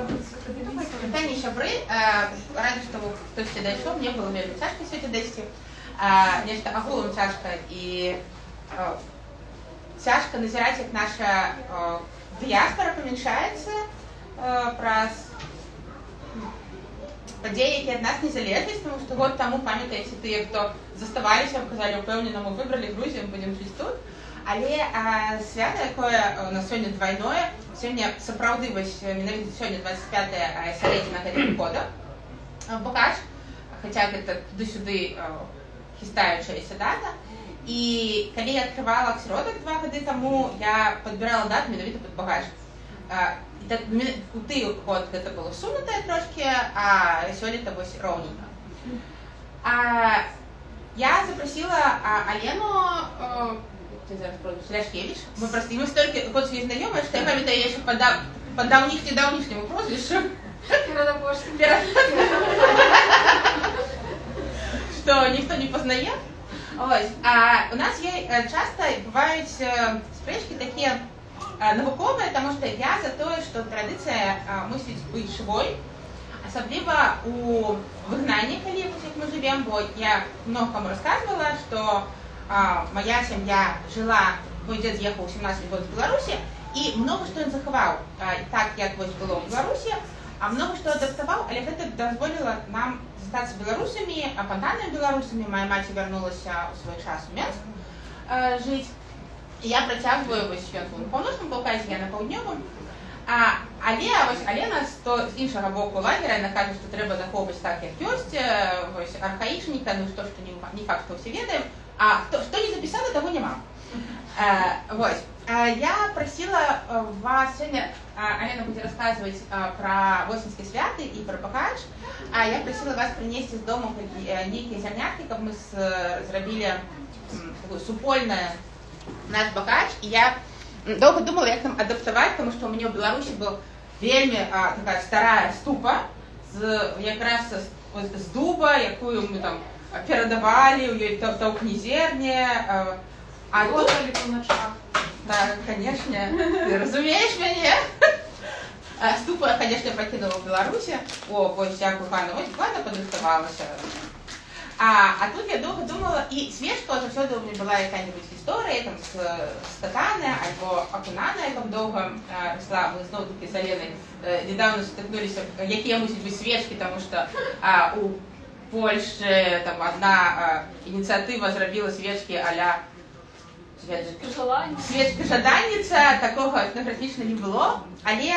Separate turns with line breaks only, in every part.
Вітання, сябры. Рада, што хтосьці дайшоў. Мне было вельмі цяжка сёння дайсці. Нешта агулам цяжка і цяжка назіраць, як наша дыяспара памяншаецца праз падзеі, якія ад нас не залежаць, тому што год таму, памятаеце, тыя, хто заставаліся, казалі ўпэўнена, мы выбралі Грузію, мы будзем жыць тут. Але свята, якое у нас сёння двайное, сёння сапраўды вось менавіта сёння 25-е сярэдзіна гэтага года Бакач, хаця гэта туды-сюды хістаючаяся дата. І калі я адкрывала асяродак 2 гады таму, я падбірала дату менавіта пад Бакач. У той год гэта было сунутае трошкі, а сёлета вось роўненька. Я запрасіла Алену Ляшкевич. Мы просто ему столько год свои знакомые, что я памятаю, я еще по давнишнему прозвищу. Что никто не познает. А у нас часто бывают спрэчкі такие навуковые, потому что я за то, что традиция мусіць быць живой. Особливо у выгнанні, калі мы живем, бо я много кому рассказывала, что моя семья жила, мой дед ехал 17 год в Беларуси, и много что он заховал, так як вось было в Беларуси, а много что адаптовал, але гэта дазволило нам застаться белорусами, апантанными белорусами. Моя мать вернулась в свой час в Менск жить. И я працягваю вось ён на паўночным Каўказе, я на паўднёвым. Але вось Алена з іншага боку лагера, яна кажа, што трэба захоўваць так, як ёсць, вось архаічніка, ну што не факт, што ўсе ведаем. Что не записала, того нема. Я просила вас сегодня, Алена будет рассказывать про Восеньские святы и про Бакач. Я просила вас принести из дома некие зернятки, как мы зробили такое супольное наш Бакач. И я долго думала, как там адаптовать, потому что у меня в Беларуси был вельми такая старая ступа, якраз з дуба, якую мы там передавали, у ёй таўкні зерне.
Работали по ночам.
Да, конечно. Ты разумеешь меня? Ступа я, конечно, покинула в Беларуси. Вось я кухана, ладно, подрыхтовалась. А тут я долго думала, и свечка заўсёды у меня была какая-нибудь история, там, с катаны, альбо акунана, я там долго росла, мы снова таки с Аленой недавно стыкнулись, якія мусять быть свечки, потому что у Польши там одна инициатива зрабіла свечки а-ля свечка жаданніца, такого этнографічна не было. Але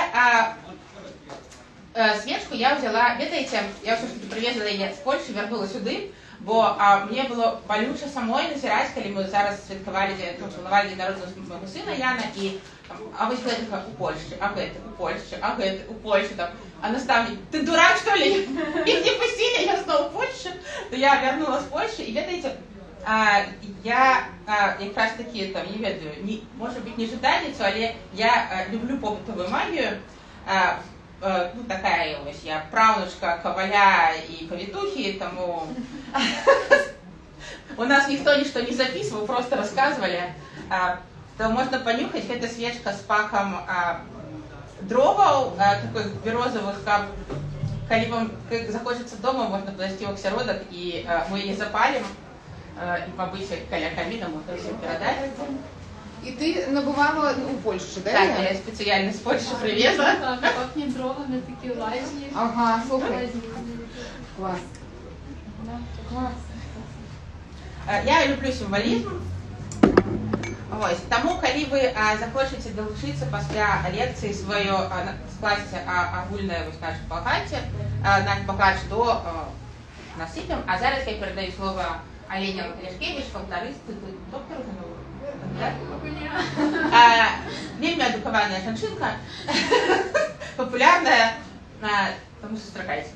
свечку я взяла, ведаеце, я все ж таки привезла яе з Польши, вернула сюды, бо мне было балюча самой назіраць, калі мы зараз святкавалі, планавалі дзень народжання майго сына Яна, і вось гэтага у Польши, а гэта у Польши, а гэта у Польши, там, а наставник, ты дурак, что ли? Их не пустили, я снова в Польше. То я вернулась в Польшу, и ведаете, я как раз таки, там, не ведаю, может быть, не жаданницу, але я люблю побытовую магию. Ну, такая ось, я правнучка Коваля и повитухи, тому у нас никто ничто не записывал, просто рассказывали. То можно понюхать, это свечка с пахом дроваў, такой березовых, калі вам захочется дома, можно подойти в осяродак, и мы ее запалим, и побыть каля камина, можно все передать.
И ты набывала у Польши, да?
Да, я специально с Польши привезла.
Пахнет дровами, такие лазни.
Ага, слухай. Класс. Класс.
Я люблю символизм. Тому, калі вы захочаце далучыцца пасля лекцыі сваё скласці агульнае наше багацце, наш багач до насыпем. А зараз я передаю слово Алене Ляшкевич, фольклорыст, доктор вельмі адукаваная жанчынка, папулярная, тому сустракайце.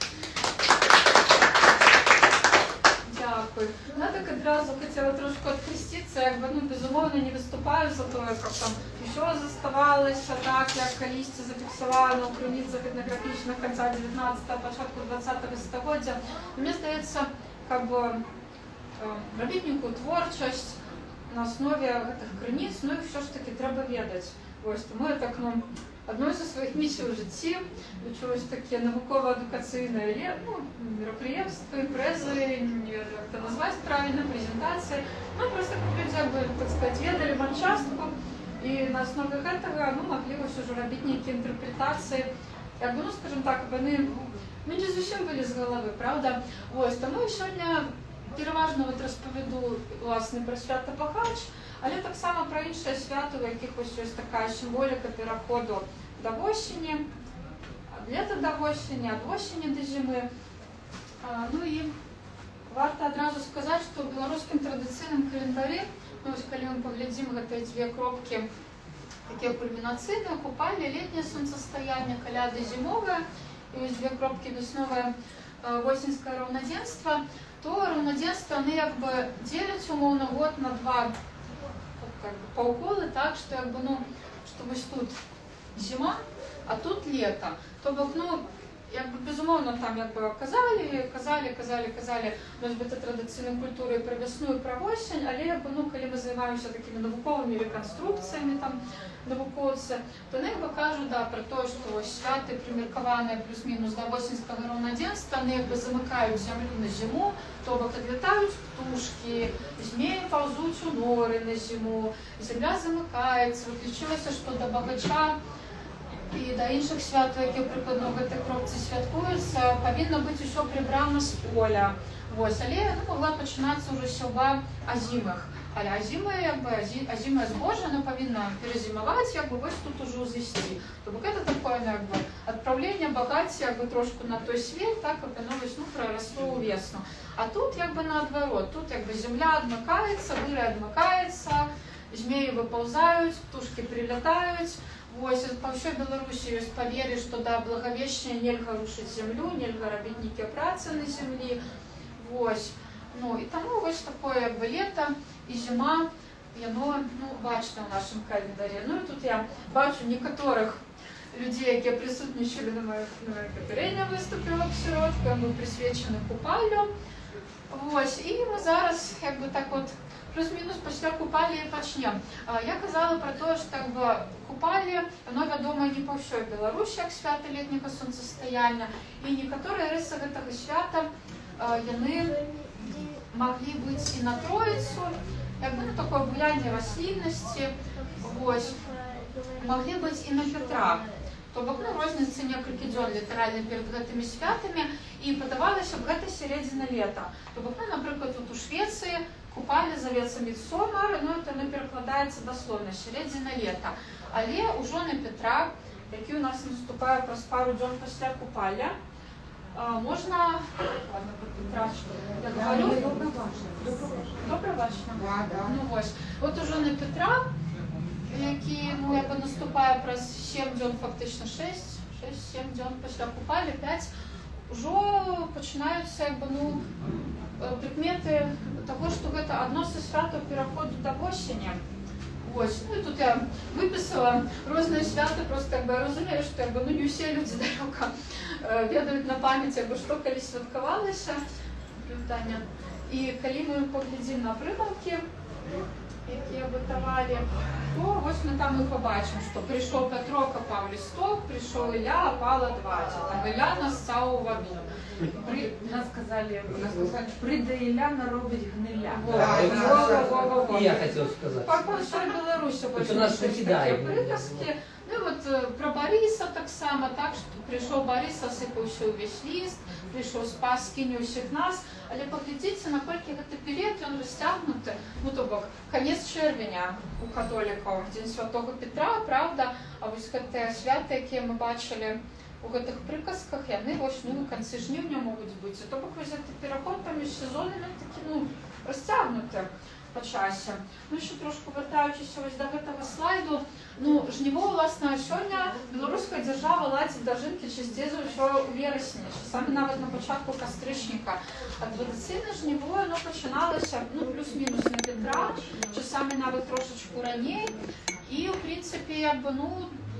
Дякую. Я так одразу хотела трошку откреститься, якби, ну, безумовно, не виступаю за то, як там що заставалося так, як колісці зафіксували на українцях етнографічних кінця 19-го, початку 20-го століття. Мені здається, как бы, робити некую творчість на основі цих криниць, ну і все ж таки треба ведати. Ось, тому я так, ну, Одной зі своїх місій у житті чогось таке науково-едукаційне мероприємство, імпрези, як це назвати правильно, презентації. Ну, просто люди, так сказати, ведали матчастку, і на основі цього могли вже робити які інтерпретації. Скажімо так, вони не зовсім були з голови, правда? Ось, тому сьогодні переважно розповіду, власне, про свято Багач, але так само про інше свято, в яких ось така символіка переходу до осені, від літа до осені, від осені до зими. Ну і варто одразу сказати, що в білоруському традиційному календарі, ось коли ми поглядимо ці дві кропки, такі кульмінаційні, купальні, літнє сонцестояння, коляди зимове, і ось дві кропки веснове, осінське равноденство, то равноденство, вони якби ділять умовно год на два полколи, так, що якби, що ось тут зима, а тут літо. Тобто, якби, безумовно, там якби казали, може бути, традиційною культурою про весну і про осінь, але якби, коли ми займаємося такими науковими реконструкціями, там, науковці, то вони якби кажуть, да, про те, що ось святи примірковані плюс-мінус до осінського равноденства, вони якби замикають землю на зиму, тобто підлітають птушки, змії повзуть у нори на зиму, земля замикається, виключилося, що до Багача і до інших свят, які прикладно в цій кропці святкуються, повинно бути все прибрано з поля. Ось, але могла починатися вже сьоба озимих. Але озиме збожжя, воно повинно перезимувати, якби ось тут уже узвести. Тобто це таке, якби, відправлення багаття, якби, трошки на той світ, так, як воно ось, проросло у весну. А тут, якби, наоборот, тут, якби, земля відмикається, вири відмикаються, змії виповзають, птушки прилітають. Ось, по всій Білорусі є повір'я, що до Благовіщення нельга рушити землю, нельга робити ніякі праці на землі. Ось. Ну, і тому ось таке, якби, літо і зима, воно, бачите в нашому календарі. Ну, і тут я бачу некоторих людей, які присутнічали на моїх попередньому виступі в обсерватку, ми присвячені купаллю. Ось, і ми зараз, якби, так от, плюс-мінус після купалі і почнемо. Я казала про те, що якби, купалі, воно відомо не по всій Білорусі, як свято літнього сонцестояння, і некоторі риси цього свята, вони могли бути і на Троїцю, якби, таке буяння рослинності, ось, могли бути і на Петра. Тобто, розниця некілька днів літерально перед цими святами, і подавалося, щоб це середина літа. Тобто, наприклад, тут у Швеції купалі зветься Мідсомар, це не перекладається дословно, середина літа. Але у жони Петра, який у нас наступає про пару днів після купаля, можна, ладно, Петра, я говорю, добре бачно? Ну ось, от у жони Петра, який, якби, наступає про 7 днів, фактично 6-7 днів після купалі, 5, вже починаються, якби, прикмети того, що це одно зі свято переходу до осені. Ось, ну і тут я виписала різні свята, просто якби, я розумію, що якби, не всі люди далеко ведають на пам'ять, якби, що колись святкувалося. І коли ми поглядимо на примовки, які обетовали, то ось ми там і побачимо, що прийшов Петро, копав листок, прийшов Ілля, опала 20, там Ілля нассав у воду.
Нас сказали, прийде Ілля, наробить гниля.
И я хотел сказать.
По всій Білорусі
Это нас покидает.
приказки. Ну і от про Бориса так само, так, що прийшов Борис, осипався увесь ліст, прийшов спас, скинь усіх нас, але поглядіться, наскільки цей період, він розтягнутий, тобто, кінець червня у католиків, День Святого Петра, правда, а ось це свято, яке ми бачили у цих приказках, вони ось, в кінці жнивня можуть бути. Тобто, ось цей переход між сезонами такий, розтягнутий по часі. Ну, ще трошки вертаючись ось до цього слайду, жниво, власне, сьогодні білоруська держава ладить дожинки частіше ще у вересні, що саме навіть на початку кастричника. А традиційне жниво, воно починалося, плюс-мінус на Петра, часами навіть трошечку раніше. І, в принципі, якби,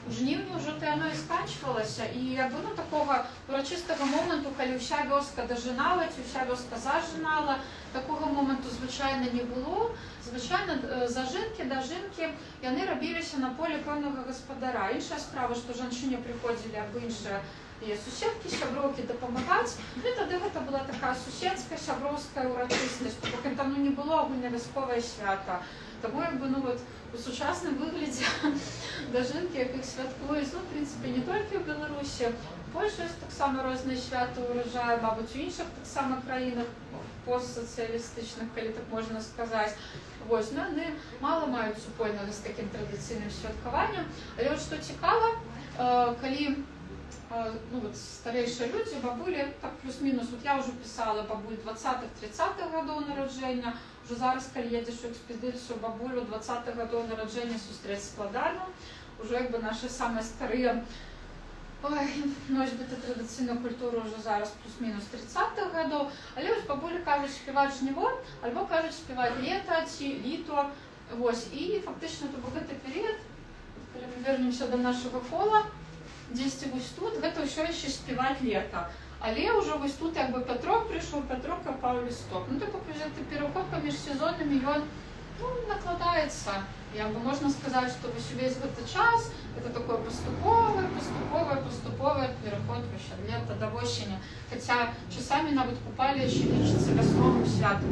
у жніўні ўжо то яно і сканчвалася, і як бы такога урачыстага моманту, калі ўся вёска дажынала ці ўся вёска зажынала, такога моманту звычайна не было. Звычайна зажынкі, дажынкі яны рабіліся на поле пэўнага гаспадара. Іншая справа, што жанчыне прыходзілі або іншыя суседкі, сяброўкі дапамагаць, і тады гэта была такая суседская, сяброўская ўрачыстасць, бо там не было агульнавясковае свята. Таму як бы у сучасным выглядзе дажынкі, як іх святкуюць, в прынцыпе, не толькі ў Беларусі, у Польшчы ёсць таксама розныя святы ўраджаю, мабыць, у іншых таксама краінах постсацыялістычных, калі так можна сказаць. Вось, яны мала маюць супольнага з такім традыцыйным святкаваннем. Але што цікава, калі старэйшыя людзі, бабулі, так плюс-мінус, я ўжо пісала бабуль 20-30-х гадоў нараджэння, ўжо зараз, калі едзеш у экспедыцыю бабулю 20-х гадоў нараджэння сустрэць складана, ўжо як бы нашы самыя старыя носьбіты традыцыйнай культуры ўжо зараз плюс-мінус 30-х гадоў, але вось бабулі кажуць спяваць жніво, альбо кажуць спяваць лета ці літо. Вось, і фактычна то гэты перыяд, калі мы вернемся да нашага кола, дзесьці вось тут, гэта ўсё яшчэ спяваць лета. Але ўжо вось тут як бы Пятрок прыйшоў, Пятрок капаў лісток. Гэты пераход паміж сезонамі, ён накладаецца. Як бы можна сказаць, што вось увесь гэты час гэта такое паступовае пераход ад лета да восені. Хаця часамі нават купалі яшчэ лічыцца вясновым святам.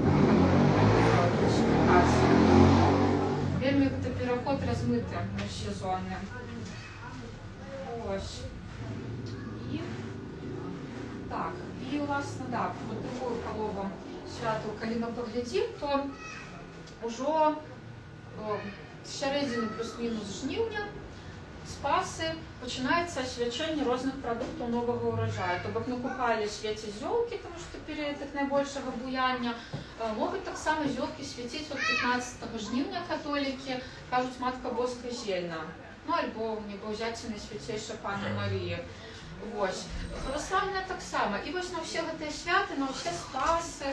Вельмі гэты пераход размыты міжсезонны. І, власне, так, вот такую палову святу, калі мы паглядзім, то ўжо сярэдзіны плюс-мінус жніўня, спасы, пачынаецца асвячэнне розных прадуктаў новага ўраджаю. То бок накупалі свеціць зёлкі, тому што перыяд іх найбольшага буяння. Могуць таксама зёлкі свяціць от 15 жніўня католікі, кажуць Матка Боска зельна. Альбо небаўзяцельнай свяцейшай Панны Марыі. Вось. Праваслаўныя таксама. І вось на ўсе гэтыя святы, на ўсе спасы,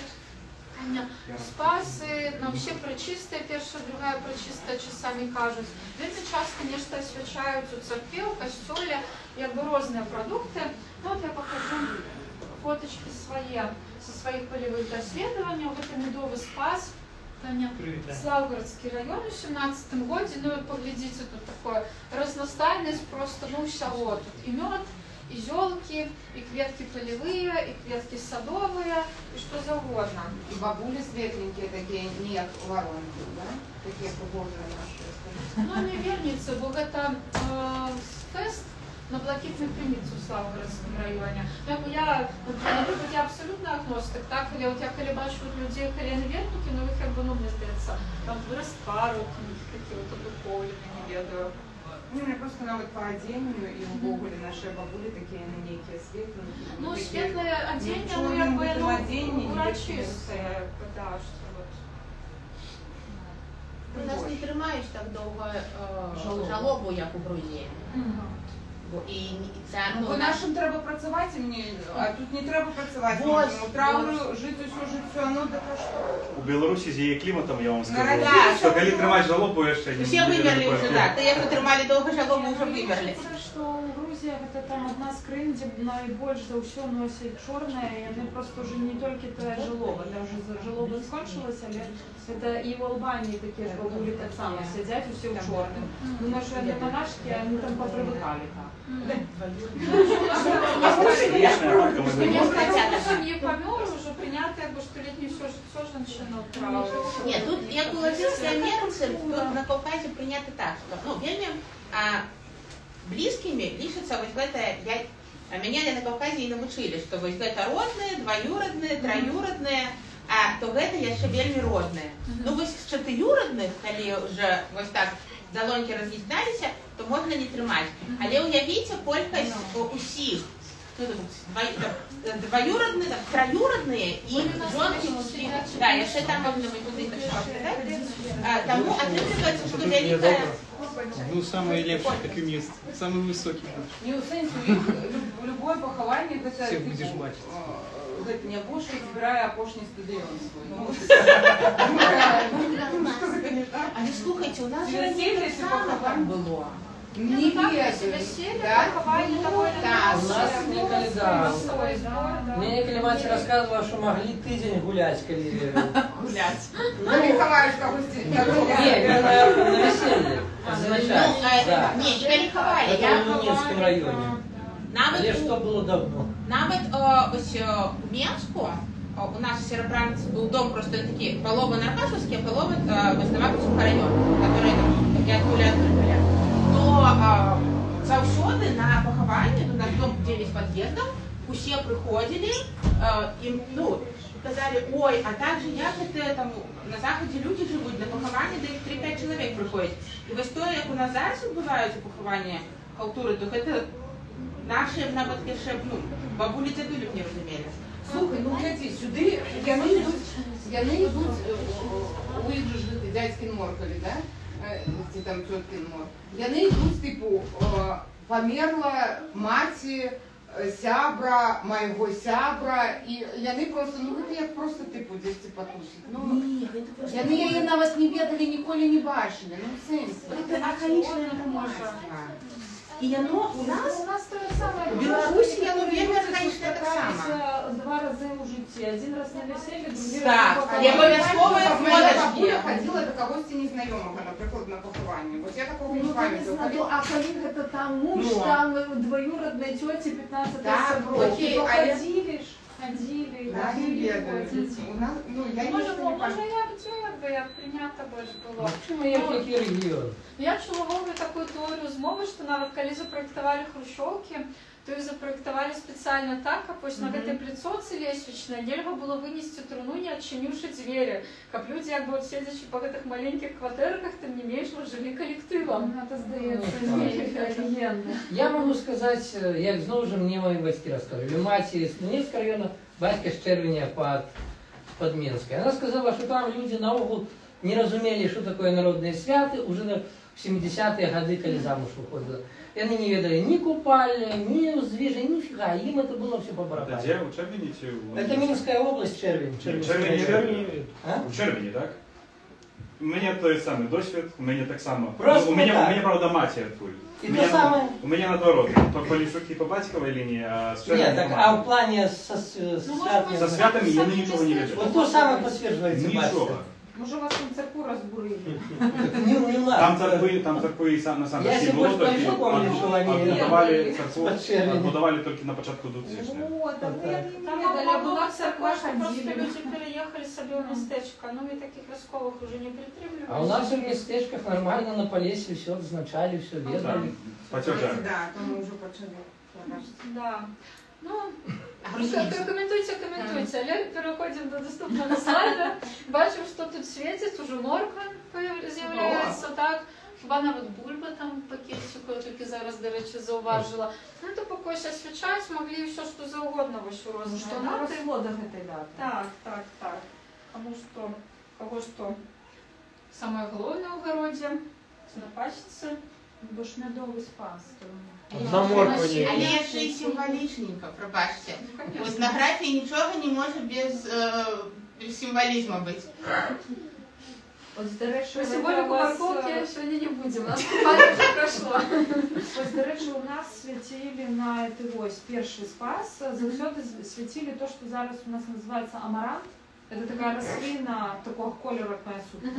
на ўсе прычыстыя, першая, другая прычыстая, часамі кажуць. Вельмі часта нешта асвячаюць у царкве, у касцёле, як бы розныя прадукты. Вот я пакажу фотачкі свае са сваіх палявых даследаванняў. Гэта медовы спас. Слаўгарадскі раён у 17 годзе, паглядзіце, тут такое разнастайнасць просто, ўсяго. Тут і мёд, і зёлкі, і кветкі палявыя, і кветкі садовыя, і што заўгодна.
І бабулі светленькія такія, не як варонкі, да? Такія прыгожыя нашы.
Не верніцы, бо гэта фэст на блакітную крыніцу ў Слаўгарадскім раёне. Я абсалютна агностык, так? Я калі бачу людзей, калі яны вернікі, іх як бы, мне здаецца, там выраз твару, какие-то духоўлены, не ведаю.
Мне просто нават па адзенню і ўвогуле нашыя бабулі такія нейкія светленькія.
Светлае адзенне, як бы, урачыстае,
У нас не трымаюць так доўга жалобу, як у Грузіі.
Бо нашим треба працаваць, а тут не трэба працаваць. Траўлю жыць усё жыццё, да што?
У Беларусі з яе кліматам, я вам скажу, што калі трымаць жалобу, яшчэ не...
Усе вымерлі ўжо, так. Тыя, хто трымалі доўга жалобу, ўжо вымерлі.
Што Грузія гэта там адна з краін, дзе найбольш за ўсё носяць чорнае, і яны проста ўжо не толькі тая жалоба, там уже жалоба скончылася, але это і ў Албаніі такія ж бабулі таксама сядзяць усе ў чорным. Думаю, што яны монашкі, яны там папрывыкалі так.
Не памёр, уже прынята, што летні ўсё жыццё жанчына траўлю.
Не, тут як у латинскоамерыцы, тут на Каўказе прынята так, што вельмі блізкімі лічыцца вось гэтае, мяне на Каўказе і навучылі, што вось гэта родныя, дваюродныя, траюродныя, то гэта яшчэ вельмі родныя. Вось з чатырюродных, калі ўжо вось так далонькі раз'ядналіся, то можна не трымаць. Але ўявіце колькасць усіх. Дваюродныя, траюродныя і жонкі мужчыны. Да, яшчэ там можна быць туды так. Таму атрымліваецца, што вялікая...
Ну, самый лепший, как и мест. Самый высокий.
Не у сэнсе, у любое пахаванне гэта...
Всех будешь бачить.
Гэта не апошні, збірае апошні стадыён свой.
Але слухайце, у нас же не так само там было.
Не
так,
ведаю.
веселье,
Да?
похование довольно
да.
У нас неколи, да.
простой сбор, да.
Мне неколи мать рассказывала, что могли тыдень гулять, коли...
Гулять.
Ну, Михайловичка, гости.
Не, на веселье. Означает, да.
Не, тебя не ховали.
Это в Ненецком районе. Але
Навіть
что было давно?
ось у Менську у нас в Сєребранці був дом просто такий, половина Аркашевський, а половина Вознаваківського району, который там я гуляю, то завсёды на поховання, у нас дом 9 під'їздів, усі приходили, і, ну, казали, ой, а так же як це там на Заході люди живуть, на поховання, де їх 3-5 чоловік приходять. І ось то, як у нас зараз відбуваються поховання халтури, то це наші, навіть ще, ну, бабулі, дядулі б не розуміли.
Слухай, ну гляди, сюди яни йдуть, у їх же жити дядькин моркові, да? Ці там тьоткин мор. Яни йдуть, типу, померла маті сябра, моєго сябра, і яни просто, ну це як просто, типу, десь потусить. Ну, яни її навіть не ведали, ніколи не бачили, ну в сенсі.
Це архаїчна інформація. І воно у нас
то же самое.
в Беларусі, я уверена, архаїчна так само.
Два рази у житті. Один раз на весіллі, другий
Так,
раз на
я
поховання.
обов'язково
Моя
фоточки.
бабуля ходила до когось незнайомого, наприклад, на поховання. Ось я такого не
Ну,
пам'ятаю.
а коли это там муж,
Ну.
там двоюродной тети 15
Да,
соброк.
окей,
Типа
а я-
ходили ж, ходили,
Да, не ведаю. У нас, ну, я
Може,
нічого не
може,
пам'ятаю.
як прийнято більш було.
Почему я какие регион?
Я чула голову таку теорію змови, що навіть коли запроектували хрущовки, то їх запроектували спеціально так, а ось на этой пліцоці лестничной нельга було винести труну, не відчинивши двері, щоб люди, якби от сидячи по этих маленьких квартирках, тим не менш, жили колективом.
Ну, это сдается
Ну,
легенда.
Я могу сказать, як знову ж мне мои батьки рассказывали. Мать из Ненецкого района, батька з Червеня под Минской. Она сказала, что там люди наогул не разумели, что такое народные святы, уже в 70-е годы, коли замуж выходила. И они не ведали ни купальни, ни уздвижи, нифига. Им это было все по
Це
барабану.
де? У Червені чи у...
Это Минская область, Червень.
Червені.
А?
У Червені, так? У мене той самий досвід, у мене так само.
Просто
у мене,
так.
у мене, правда, мать оттуль.
И то самое...
У меня наоборот, по Лисюки, по батьковой линии, а с
Нет, так,
по
а
маминой.
в плане со святыми...
Со святами я ничего не веду.
Вот то самое подтверждается батька.
Ничего.
Може, вас там церкву розбурили?
Не надо.
Там церкви на самом
Я
России
себе
было
больше помню, что они
отбудовали церкву,
Под Червені.
отбудовали только на початку 2000-х.
Вот, а ви
Там
не
була була церква, що просто
ходили.
люди переїхали собі в містечко, ну і таких військових уже не притримлювали.
А у нас в местечках нормально на Полесье все отзначали, все
Да,
ведали.
потёжали.
Да, то ми вже почали.
Да. Ну,
Грузинська.
коментуйте. Але переходимо до доступного слайда. Бачимо, що тут світить, уже морква з'являється, так. Хіба навіть бульба там пакетику, я тільки зараз, до речі, зауважила. Ну, то поки ще свічать, могли все, що завгодно в
Ну,
розмір.
что на расплодах этой даты.
Так. Кого что самое главное в огороде, напачиться.
Бо ж медовий спас.
Одна морква не.
Але ще й символічненько, пробачте. У етнографії нічого не може без символізму бути.
Ось, до речі,
Про
це
символику
у вас,
морковки сьогодні не будемо. У нас пам'ять вже пройшла.
ось, до речі, у нас святили на этой ось перший спас. Завсёды святили то, що зараз у нас називається амарант. Это такая рослина такого кольору, як моя сумка.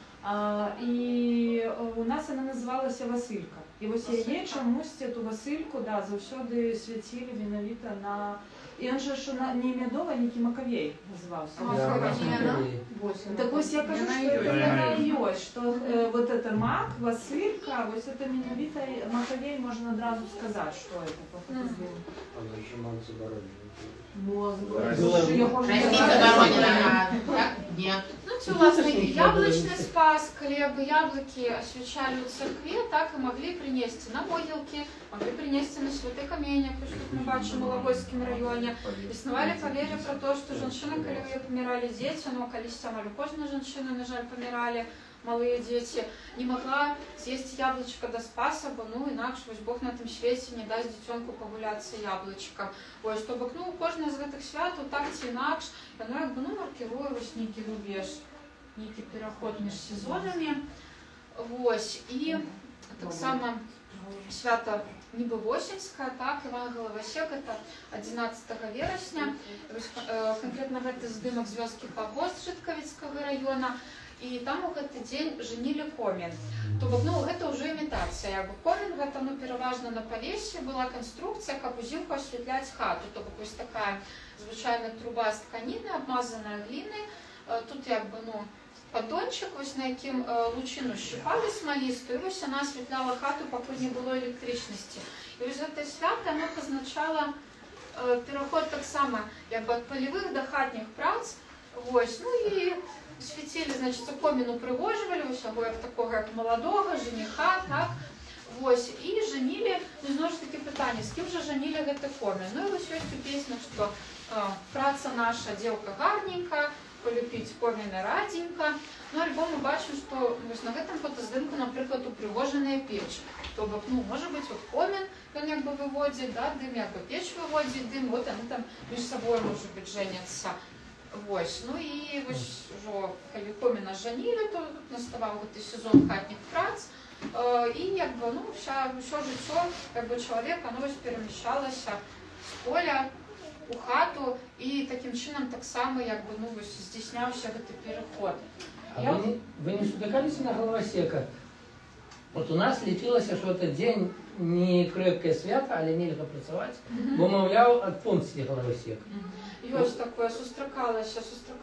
І у нас вона називалася Василька. І ось її чомусь цю Васильку, да, завсёды святили виновито на... І він же, що не Медова, не Кимаковей називався. Так ось я кажу, що
Да,
вона
я
і ось, що вот это мак, Василька, ось это Меновито, Маковей, можна одразу сказати, що це по фотозвіну.
Російська Воронина, так? Ні.
Ну, це, власне, яблучний спас, коли якби яблуки освячали у церкві, так і могли принести на могилки, могли принести на святе каміння, що ми бачимо в Логойському районі. Існували повір'я про те, що жінки, коли у них помирали діти, ну, колись там, але кожна жінка, на жаль, помирали, малые дети, не могла съесть яблочко до спаса, бо ну інакше ось Бог на тим світі не дасть дитинку погулятися яблучком. Ось, тобто, ну, кожне з цих свят, так чи інакше, воно якби, ну, маркирує ось некий рубеж, некий переход між сезонами. Ось, і так само свята нібы восеньскае, так, Іван Галавасек, это 11 верасня, конкретно гэты здымак з вёскі Пагост Жыткавіцкага района, і там у гэты дзень жанілі комін. То бок, ну, гэта ўжо імітацыя, як бы комін, гэта, ну, пераважна на павесе была канструкцыя, каб узімку асвятляць хату, то бок, вось такая звычайная труба з тканіны, абмазаная глінай, тут, як бы, ну, паддончик, вось на якім лучыну шчыпалі смалістую, і вось яна асвятляла хату, пакуль не было электрычнасці. І вось гэтае свята, оно пазначала пераход таксама, як бы, ад палевых да хатніх прац, вось, ну, і свяцілі, значыць, комін упрыгожвалі, вось яго як такога, як маладога, жаніха, так, вось, і жанілі, ну, зноў ж такі пытанне, з кім жа жанілі гэты комін? Ну, і вось ёсць у песнях, што праца наша, дзеўка гарненька, полюбіць коміна радзенька. Ну, альбо мы бачым, што вось на гэтым фотаздымку, напрыклад, упрыгожаная печ. То бок, ну, можа быць, от комін, ён як бы выводзіць, да, дым, як бы печ выводзіць дым, вот яны там між сабой, можа быць, жэняцца. Вось, ну і вось ужо, калі коміна жанілі, то наставаў гэты сезон хатніх прац, і як бы, ну, ўсё жыццё, як бы, чалавека, оно вось перамяшчалася з поля у хату, і таким чынам таксама, як бы, ну, вось здзяйсняўся гэты пераход.
А вы не сутыкаліся на Галавасека? Вот у нас лічылася, што этот дзень не крэпкае свята, але нельга працаваць, бо, маўляў, ад пункції Галавасека.
Ёсць такое, сустракалася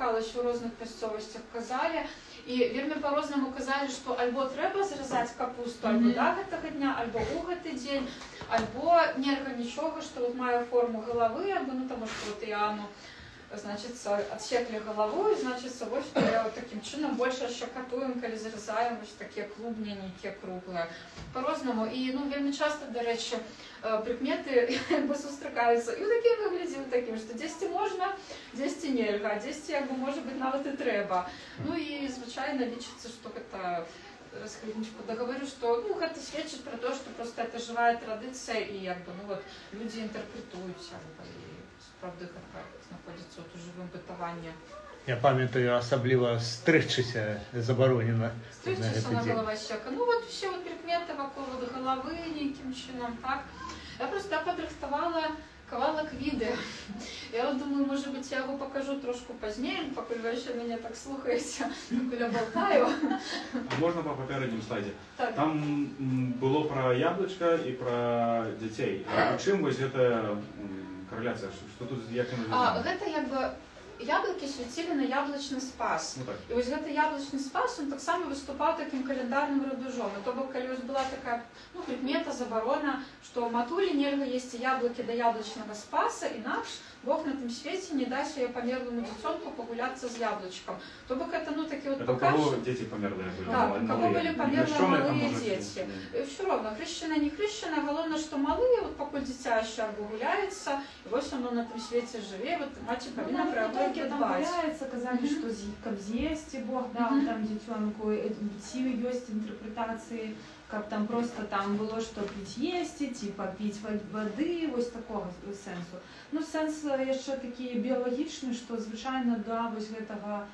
ў розных мясцовасцях, казалі, і вельмі па-рознаму казалі, што альбо трэба зразаць капусту, альбо да гэтага дня, альбо ў гэты дзень, альбо нельга нічога, што вот мае форму галавы, альбо, ну, таму што вот Іану, значыцца, адсеклі галаву, і, значыцца, вось такім чынам больш ашчакатуем, калі заразаем вось такія клубні, нейкія круглыя. Па-рознаму, і, ну, вельмі часта, дарэчы, прыкметы як бы сустракаюцца і ў такім выглядзе, ў такім, што дзесьці можна, дзесьці нельга, дзесьці, як бы, можа быць, нават і трэба. Ну, і, звычайна, лічыцца, што гэта, расхлебнічку дагаварю, што, ну, гэта сведчыць пра то, што проста это жывая традыцыя, і, як бы, ну, вот, людзі інтэрпрэтуюць, як бы, і сапраўды гэта знаходзіцца ў жывым бытаванні.
Я памятаю, асабліва стрыгчыся забаронена.
Стрыгчыся на Галавасека. Ну, вот все вот прикметы вакол головы нейкім чынам, так. Я просто падрыхтавала кавалак відэа. Я вот думаю, может быть, я его покажу трошку пазней, пакуль вы яшчэ мяне так слухаеце, пакуль я болтаю.
А можна па папярэднім слайдзе?
Так.
Там было пра яблычка і пра дзяцей. А чым вось гэта караляцыя? Што тут як яна звязана?
Гэта як бы яблыкі свяцілі на яблычны спас.
Ну, так.
І вось гэты яблычны спас, он таксама выступаў такім календарным рубежом. І то бок, калі вось была такая, ну, прыкмета, забарона, што матулі нельга есці яблыкі да яблычнага спаса, інакш Бог на тым свеце не дасць яе памерлому дзіцёнку пагуляцца з яблычкам. То бок, это, ну, такі вот
покаж... Это у кого дети померлые были?
Так, у кого были померлые малые дети. Все равно, хрещеная, не хрещеная, главное, что малые, вот покуль дитя еще гуляется, и вот оно на этом свете живе, вот мать повинна про это
дбать. Там гуляется, казали, что как з'есть Бог дал там дзіцёнку, ці ёсць интерпретации, как там просто там было, что пить есть, типа пить воды, вось такого сенсу. Ну, сенс яшчэ такі біялагічны, што звычайна да вось гэтага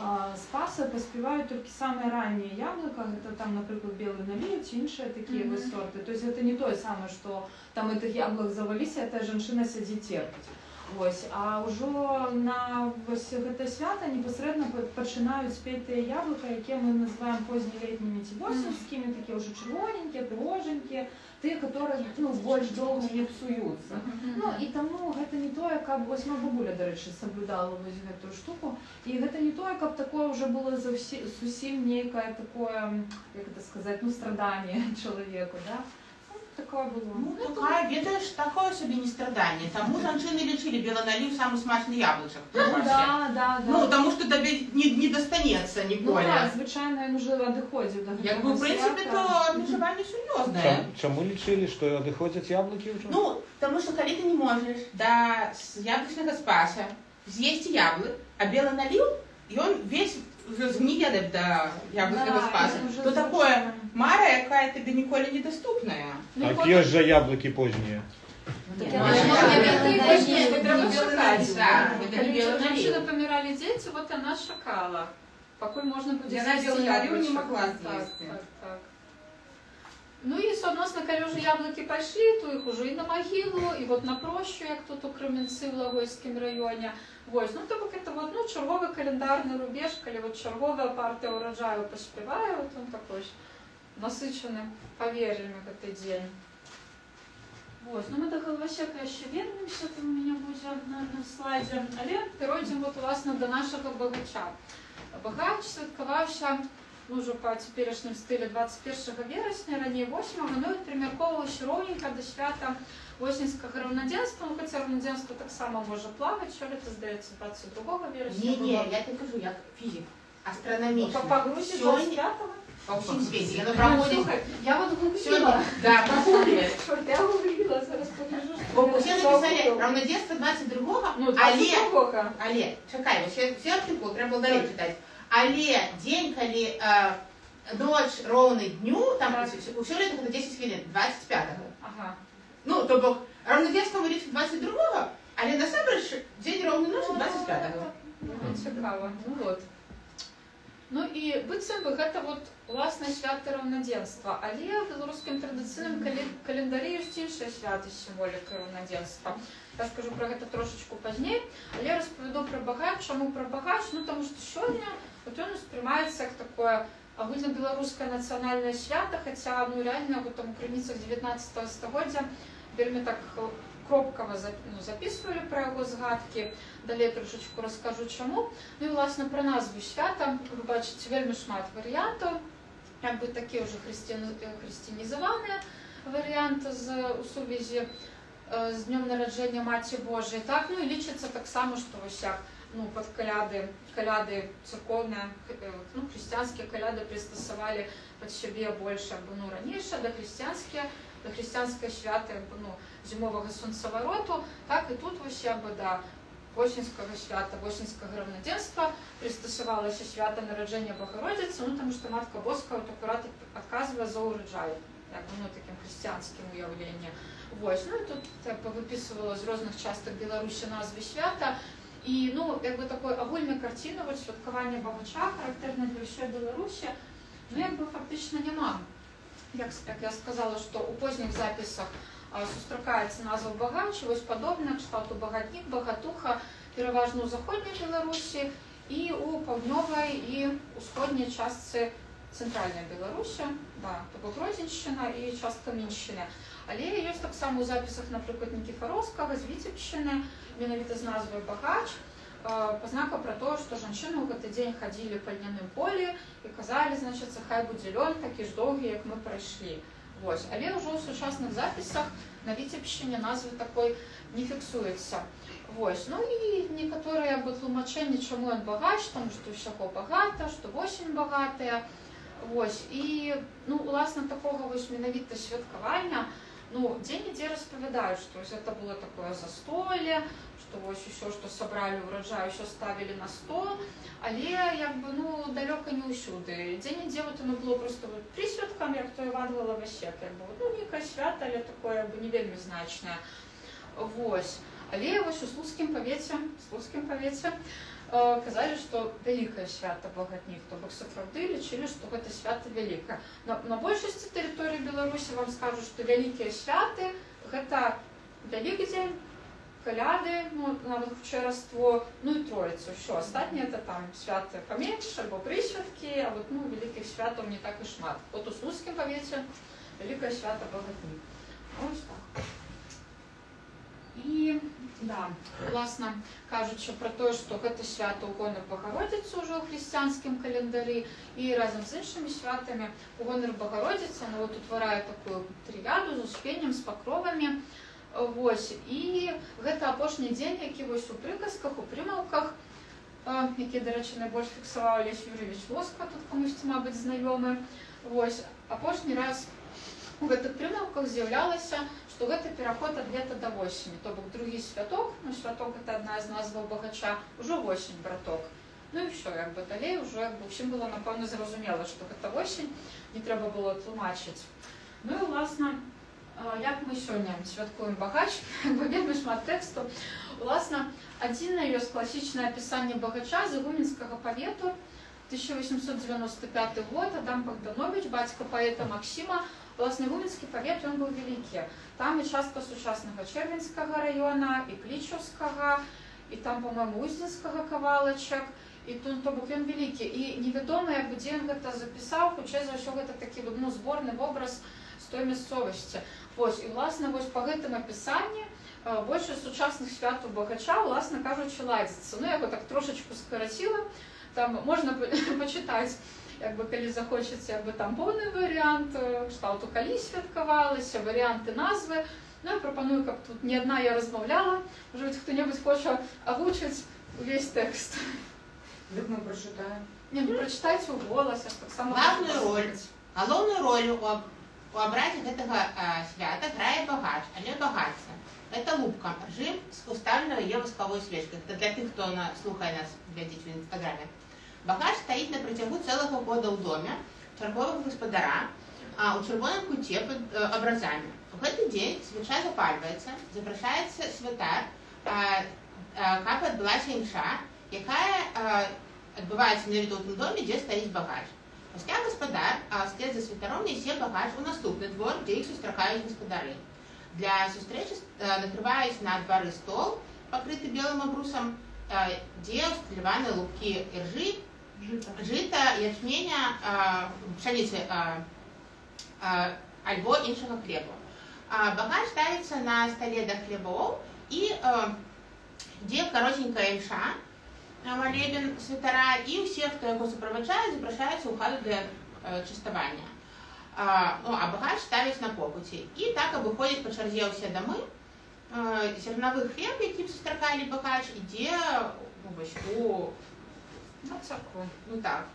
спаса паспяваюць толькі самыя раннія яблыка, гэта там, напрыклад, белы налив ці іншыя такія вось сорты. То есть гэта не тое самае, што там гэтых яблык заваліся, эта жанчына сядзіць терпіць. Вось, а ўжо на вось гэта свята непасрэдна пачынаюць спець тыя яблыка, якія мы называем познелетнімі ці восеньскімі, такія ўжо чырвоненькія, прыгожанькія, тыя, которые, ну, больш доўга не псуюцца. Ну, і таму гэта не тое, каб, вось моя бабуля, дарэчы, саблюдала вось гэтую штуку, і гэта не тое, каб такое ўжо было зусім нейкае такое, як гэта сказаць, ну, страданне чалавеку, да? Такое было.
Ну, такая, ведаеш, такое собі не страдание. Таму жанчыны лічылі беланаліў самы смачны яблычак.
Да.
Ну, тому что тебе не достанется ніколі.
Ну, да, звычайна ён уже адыходзіў да гэтага.
Як бы, в принципе, то абмежаванне сур'ёзнае.
Чаму лічылі, што адыходзяць яблыкі ўжо?
Ну, тому что калі ты не можаш да яблычнага спаса з'есці яблык, а беланаліў, ён весь згніе да яблычнага спаса. То такое мара, якая тебе ніколі недоступная.
Так ёсць жа яблыкі познія.
Жанчына паміралі дзеці, вот яна шакала. Пакуль можна будзе з'есці яблычак.
не могла з'есці.
Ну і соотносно, коли вже яблуки пішли, то їх уже і на могилу, і от на прощу, як тут у Кременці в Лагойському районі. Ось, ну то це вот, ну, черговий календарний рубеж, коли от чергова партія урожаю поспіває, от він такий насичений повір'ями в цей день.
Вот, ну мы до головощека еще вернемся, там у меня будет на слайде.
Але перейдемо вот, власне, до нашого багача. Багач святкувався уже по теперішнім стилі 21 вересня, раніше 8-го, ну і примірковувався ровненько до свята Восінського равноденства, ну, хоча равноденство так само може плавати, що це, здається, 22 вересня.
Ні, я тобі кажу, як фізик, астрономічний.
По Грузі 25-го?
По всім світі, воно проводить.
Слухай, я вот гуглила.
Да, посмотри.
Я гуглила, зараз покажу.
Все написали равноденство 22-го,
Ну, 22-го.
але, чекай, все артикул, треба було далі читати. Але день, коли ночь ровний дню, там все літо це 10 хвилин, 25-го.
Ага.
Ну, тобто равноденство вирішить 22-го, але насамперед день ровний ночі 25-го.
Цікаво, ну от. Ну і быццам бы гэта вот власне свято равноденства, але в беларускім традыцыйным календарі ёсць іншыя святы з сімволікай равноденства. Я скажу про гэта трошечку пазней, але распавяду про багач. Чаму про багач? Ну тому што сёння вот ён успрымаецца як такое агульнабеларускае нацыянальнае свята, хаця ну реально вот там у крыніцах 19 стагоддзя вельмі так кропкава записывали про яго згадкі. Далей трошечку раскажу чаму. Ну і власне про назву свята. Ви бачите вельмі шмат варыянтаў, як бы такі ўжо хрысціянізаваныя варыянты у сувязі з днём нараджэння Маці Божай. Так, ну і лічыцца таксама, што вось як ну, под каляды церковныя, ну, хрысціянскія каляды прыстасавалі пад сябе больш ну, ранейшае да хрысціянскае свята ну, зімовага сонцавароту, так і тут вось як бы да восеньскага свята, восеньскага равноденства прыстасавалася свята нараджэння Богородицы, ну, тому што Матка Боская вот акурат адказвае за ураджай, як бы, ну, такім хрысціянскім уяўленні. Вось, ну, і тут выпісывала з розных частак Беларусі назвы свята, і, ну, як бы такой агульнай карціны вот святкавання багача, характэрна для ўсёй Беларусі, ну, як бы фактычна няма. Як я сказала, што ў позніх запісах сустракаецца назва багач, вось падобна кшталту багатнік, багатуха, пераважна ў заходняй Беларусі і ў паўднёвай і ўсходняй частцы цэнтральнай Беларусі, да, то бок Гродзеншчына і частка Міншчыны. Але ёсць таксама ў запісах, напрыклад, Нікіфаровскага з Віцебшчыны, менавіта з назвай багач, пазнака пра тое, што жанчыны ў гэты дзень хадзілі па льняным полі і казалі, значыцца, хай будзе лён такі ж доўгі, як мы прайшлі. Вось. Але ўжо ў сучасных запісах на Віцебшчыне назвы такой не фіксуецца. Вось. Ну і некаторыя тлумачэнні, чаму ён багач, таму што ўсяго багата, што восень багатая. Вось. І, ну, уласна, такога вось менавіта святкавання, ну, дзе-нідзе распавядаюць, што гэта было такое застолле, што вось усё, што сабралі ўраджай, усё ставілі на стол, але як бы, ну, далёка не ўсюды. Дзе-нідзе вот оно было просто вот присвяткам, як то Іван Головащек, як бы, ну, некае свята, але такое як бы не вельмі значнае. Вось. Але вось у Слуцкім павеце казалі, што вялікае свята багатнік, то бок сапраўды лічылі, што гэта свята вялікае. На большасці тэрыторыі Беларусі вам скажу, што вялікія святы гэта Вялікдзень, каляды, ну, нават хутчэйраство, ну і Троіцу, ўсё. Астатняе это там святы паменш, альбо прысвяткі, а вот, ну, вялікіх святаў не так і шмат. Вот у Слуцкім павеце вялікае свята багатнік. Ось так. І, да, власна, кажучы пра тое, што гэта свята ў гонар Багародзіцы ўжо ў хрысціянскім календары і разам з іншымі святамі у гонар Багародзіцы, она вот утварае такую трыяду з успеннем, з пакровамі. Вось. І гэта апошні дзень, які вось у прыказках, у прымаўках, які, дарэчы, найбольш фіксаваў Алесь Юрьевич Воска, тут камусьці, мабыць, знаёмы. Вось. Апошні раз у гэтых прымаўках з'яўлялася, што гэта пераход ад лета да восені. То бок другі святок, ну, святок гэта адна з назваў багача, ужо восень, браток. Ну і ўсё, як бы далей ужо як бы ўсім было, напэўна, зразумела, што гэта восень, не трэба было тлумачыць. Ну і, власна, як мы сёння святкуем багач, вельмі шмат тэксту. Уласна, адзінае ёсць класічнае апісанне багача з Игуменскага павету, 1895 год, Адам Богданович, бацька паэта Максіма, Власне, Гомельский павет, он был великий. Там и частка сучаснага Червенского района, и Кличевского, и там, по-моему, Уздинского кавалачек. І то бок ён вялікі. І невядома, як бы, дзе ён гэта запісаў, хутчэй за ўсё гэта такі зборны вобраз з той мясцовасці. Вось, і власне вось па гэтым апісанні большасць сучасных святаў багача, власне кажучы, ладзіцца. Ну, я яго так трошачку скараціла. Там можна пачытаць, як бы, калі захочаце, як бы, там поўны варыянт, кшталту калі святкавалася, варыянты назвы. Ну, я прапаную, каб тут не адна я размаўляла, можа быць, хто-небудзь хоча агучыць увесь тэкст.
Так мы прочитаем.
Не, ну прочитайте у голоса, так само.
Галоўную роль у абразе гэтага свята грае багач, але багацце. Это лупка, ржым з уставленой ее восковой свечкой. Это для тех, кто слухает нас, глядите в Инстаграме. Багач стоит на протягу целого года у доме чаргового гаспадара у чырвоным куце под образами. В этот день свеча запальваецца, запрашаецца святар, каб адбылася імша, якая адбываецца менавіта ў тым доме, дзе стаіць багач. Пасля гаспадар вслед за святаром нясе багач у наступны двор, дзе іх сустракаюць гаспадары. Для сустрэчы накрываюць на двары стол, пакрыты белым абрусам, дзе ўсталяваны лупкі іржы, жыта, ячменя, пшаніцы альбо іншага хлеба. Багач ставіцца на стале да хлебоў і дзе каротенькая імша, молебен святара, і ўсе, хто яго суправаджае, запрашаюцца ў хату для частавання. А багач ставіць на попуці. І так абыходзіць па чарзе ўсе дамы. Зернавы хлеб, якім сустракалі багач, ідзе у царкву. Ну так.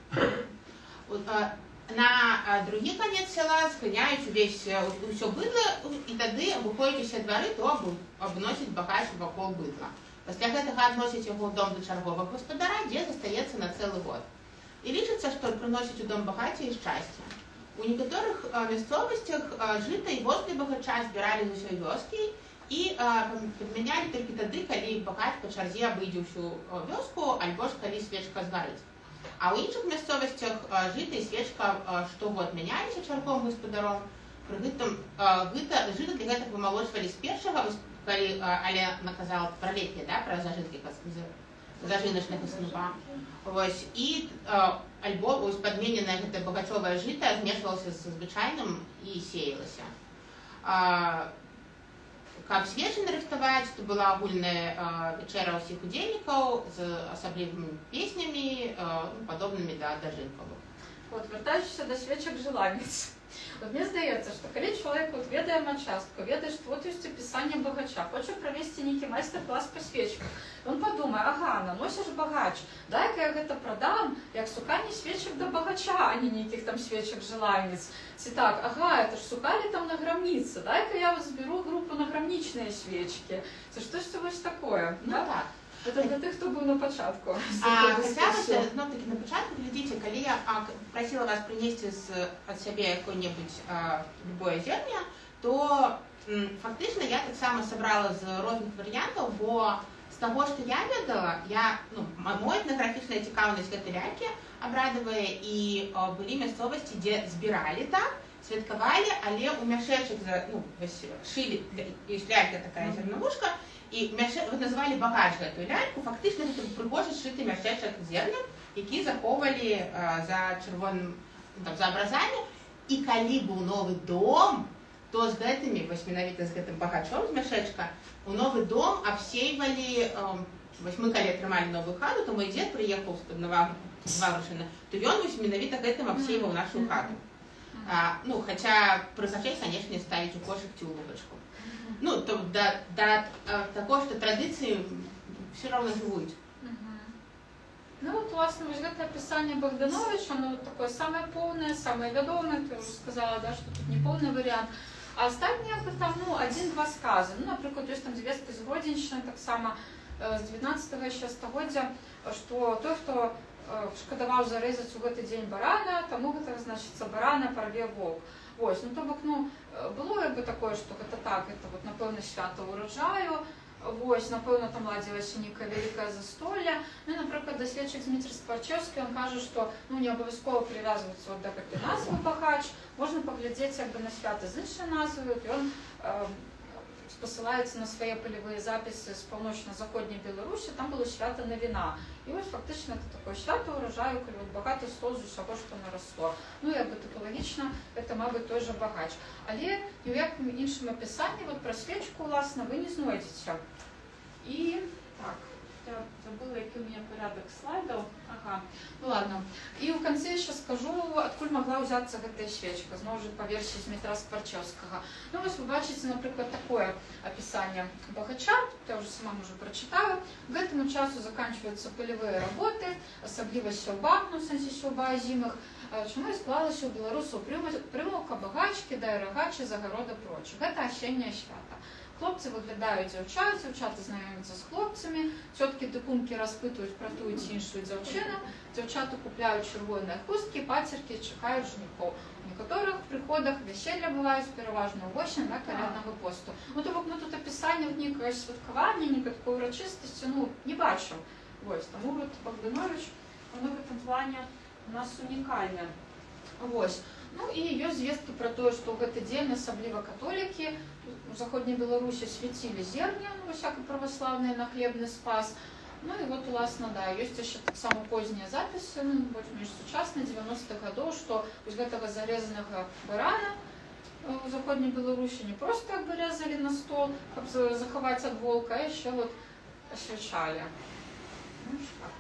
На другі канец села зганяюць усё быдла, і тады абыходзяць усе двары, то абносіць багач вакол быдла. Пасля гэтага адносіць яго ў дом да чарговага гаспадара, дзе застаецца на цэлы год. І лічыцца, што прыносіць у дом багацце і шчасце. У некаторых мясцовасцях жыта і воск для багача збіралі з усёй вёскі і падмянялі толькі тады, калі багач па чарзе абыдзе ўсю вёску, альбо ж калі свечка згарыць. А ў іншых мясцовасцях жыта і свечка штогод мяняліся чарговым гаспадаром. Пры гэтым жыта для гэтага вымалочвалі з першага, калі Аля наказала пра летні, пра зажыначнага снупа. І альбо падмененае гэта багачовае жыта змешвалася з звычайным і сеялася. Каб свечы нарыхтаваць, то была агульная вячэра ўсіх удзельнікаў з асаблівымі песнямі, падобнымі да дажынкавых.
Вяртаючыся да свечак жыланец. Мне здаецца, што калі чалавек ведае матчастку, ведае, што вот ёсць апісанне багача, хоча правесці нейкі майстар-клас па свечках. Ён падумае, ага, наносіш багач, дай-ка я гэта прадам, як суканне свечак да багача, а не нейкіх там свечак жыланец. Ці так, ага, это ж сукалі там на грамніцы, дай-ка я зберу групу на грамнічныя свечкі. Це штосьці вось такое.
Ну так.
Это для тых, хто быў на пачатку.
Хотя знов-таки на початку, глядите, коли я просила вас принести от себя какое-нибудь любое зерня, то фактично я так само собрала из разных вариантов, бо с того, что я ведала, мой этнографичная цікавість гэтай лялькі абрадавая, і былі мясцовасці, дзе збіралі так, святкавалі, але у мяшэчак шылі, ёсць лялька такая зерновушка, і называлі багач гэтую ляльку, фактычна гэта прыгожа сшыты мяшэчак зернем, які захоўвалі за чырвоным, за абразамі. І калі быў новы дом, то з гэтымі, менавіта з гэтым багачом з мяшэчка, у новы дом абсейвалі, мы калі атрымалі новую хату, то мой дзед прыехаў з Ваврушына, то ён менавіта гэтым абсейваў нашу хату. Хаця прызначай, канешне, ставіць у кошык ці ў лупачку. До такого, что традиции все равно живут.
Ну вот, власне, вось гэта апісанне Богдановича, оно такое самое полное, самое вядомае, ты уже сказала, да, что тут не полный вариант. А астатнія там, один-два сказы. Например, есть там звестка з Гродзеншчыны, так само з 19-го еще стагоддзя, что той, хто шкадаваў зарэзаць у гэты дзень барана, таму гэта, значыцца, барана парве воўк. Вось, то бок, было як бы такое, што гэта так, это вот, напэўна, свята ўраджаю. Вось, напэўна, там ладзілася нейкае вялікае застолле. Ну, напрыклад, даследчык Дмітрий Спарчевскі, он кажа, што не абавязкова прывязвацца да гэтай назвы багач, можна паглядзець як бы на свята з іншай назвы, і ён спасылаецца на свае палявыя запісы з паўночна-заходняй Беларусі, там было свята на віна. І вось фактычна это такое свята ўраджаю, калі багаты стол з усяго, што нарасло. Ну, як бы тыпалагічна, это, мабыць, той жа багач. Але ні ў якім іншым апісанні пра свечку, уласна, вы не знойдзеце. І так, я забыла, які у меня порядок слайдаў. Ага, ну ладно. І ў канцы яшчэ скажу, адкуль магла ўзяцца гэтая свечка, зноў жа па версіі Дмітра Спарчевскага. Ну вось вы бачыце, напрыклад, такое апісанне багача, я ўжо сама уже прачытаю. К гэтаму часу заканчваюцца палявыя работы, асабліва сяўба, ну в сэнсе сяўба азімых, чаму і склалася ў беларусаў прымаўка багач, кідае рагачы, загарода проч. Гэта асенняе свята. Хлопцы выглядаюць дзяўчат, дзяўчаты знаёмяцца з хлопцамі, цёткі ды кумкі распытваюць пра тую ці іншую дзяўчыну, дзяўчаты купляюць чырвоныя хусткі, пацеркі, чакаюць жаніхоў. У некаторых прыходах вяселля бываюць пераважна ўвосень на каляднага посту. Ну, то бок мы тут апісанне нейкае святкавання, некаторой урачыстасці, ну, не бачым. Вось, таму вот Богданович, в гэтым плане у нас унікальны. Вось. Ну і ёсць звесткі пра тое, што ў гэты дзень асабліва католікі у заходняй Беларусі свяцілі зерне, ну, всякай праваслаўныя на хлебны спас. Ну і вот, уласна, да, ёсць яшчэ таксама познія запісы, ну, больш сучасныя 90-х гадоў, што з гэтага зарэзанага барана у заходняй Беларусі не проста як бы рэзалі на стол, каб захаваць ад волка, а яшчэ вот асвячалі. Ну,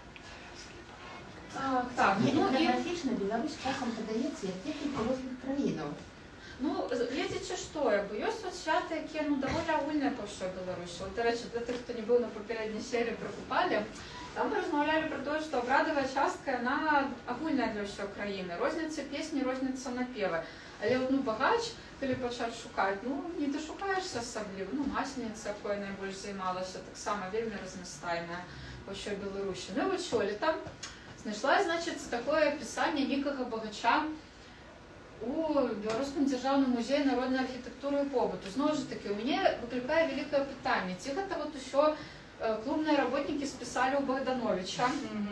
так, ну,
геаграфічна Беларусь часам падаецца як техніка розных краінаў.
Ну, глядзячы што, як бы ёсць святы, якія даволі агульныя па ўсёй Беларусі. Вот, дарэчы, для тых, хто не быў на папярэдняй серыі пра Купалі, там мы размаўлялі пра тое, што абрадавая частка, яна агульная для ўсёй краіны. Розняцца песні, розняцца напевы. Але ну, багач, калі пачаць шукаць, ну, не дашукаешся асабліва. Ну, масленіца, якой найбольш займалася, таксама вельмі разнастайная па ўсёй Беларусі. Ну, і вот сёлета знайшла, значыць, такое апісанне нейкага багача у Беларускім дзяржаўным музеі народнай архітэктуры і побыту. Зноў жа такі, у мяне выклікае вялікае пытанне, ці гэта вот усё клубныя работнікі спісалі ў Богдановича,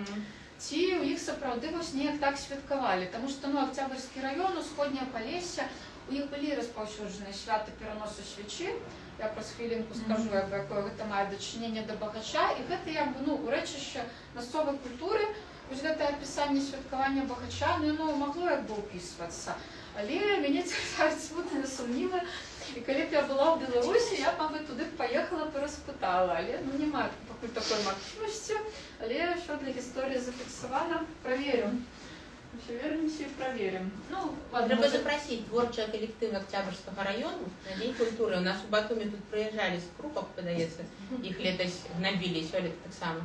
ці ў іх сапраўды вось неяк так святкавалі. Таму што, ну, Октябрьскі раён, усходняе Палессе, у іх былі распаўсюджаныя святы пераносу свечы. Я праз хвілінку скажу, якое гэта мае дачыненне да багача, і гэта як бы, ну, урэчышча мясцовай культуры. Вось гэтае апісанне святкавання багача, ну, яно магло як бы ўпісвацца. Але мяне цікавяць смутныя сумнівы, і калі б я была ў Беларусі, я б, мабыць, туды паехала, пераспытала, але ну, няма пакуль такой магчымасці, але що для гісторыі зафіксавана, праверым. Вернемся и проверим. Ну,
треба запросить творчий коллектив Октябрьского района на День культуры. У нас в Батуми тут проезжали с крупок, подается, их летось гнобили, все лето так само.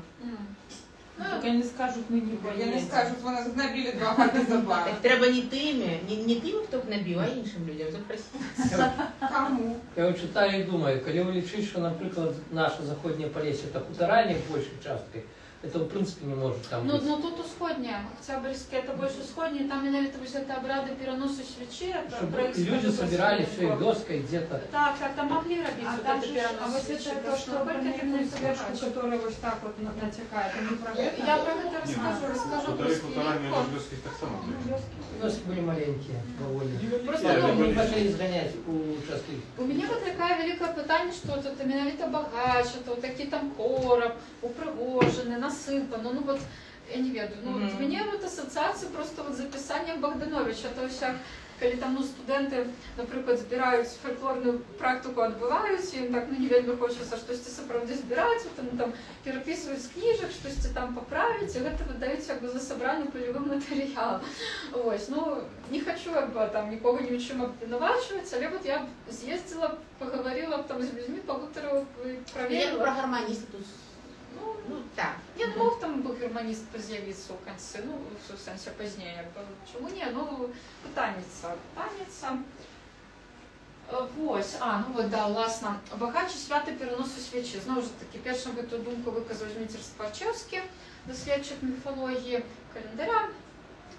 Ну, так они скажут, мы не боимся.
Они скажут, вы нас гнобили 2 года за бар.
Так треба не тими, хто гнобив, а іншим людям запросить.
Кому?
Я вот читаю и думаю, коли вы лічыць, что, например, наше заходнее Полесье это хутаральник большей часткой, это в принципе не может там быть.
Ну тут усходняя, Октябрьская, это больше усходняя, там менавіта вось это обряды переносу свечи.
Чтобы люди собирали все и доской где-то.
Так, там могли робить
а
вот
там
это
же,
перенос
а вот
свечи.
это то, что проникнуть свечку, которая вот так вот натекает, они про это?
Я про это расскажу.
Хутаральні Жовтовських так само.
Доски были маленькие, довольно.
Просто
Мы не пошли сгонять у участки.
у меня выкликае великое питання, що це менавіта багач, то такий там короб, упригожений, насипано. Ну вот я не ведаю. Ну от мені вот асоціація просто от записання Богдановича, то вся коли там ну, студенти, наприклад, збирають фольклорну практику, відбувають, їм так ну не вельми хочеться щось справді збирати, там переписують з книжок, щось там поправити, і це видають якби за собрання польовим матеріалом. Ось, ну не хочу якби там нікого ні в чому обвинувачувати, але от я з'їздила, поговорила там з людьми, погуторила, проверила.
Про гармоністів тут. Ну, так.
Ні, ну мог там був гармоніст з'явитися у кінці, ну, в сенсі пізніше, якби. Чому ні? Ну, питанниця. Ось, ну от, да, власне, багачі святи переносу свічі. Знову ж таки, першим эту думку виказав Дмитрий Спарчевський, дослідчик міфології календаря.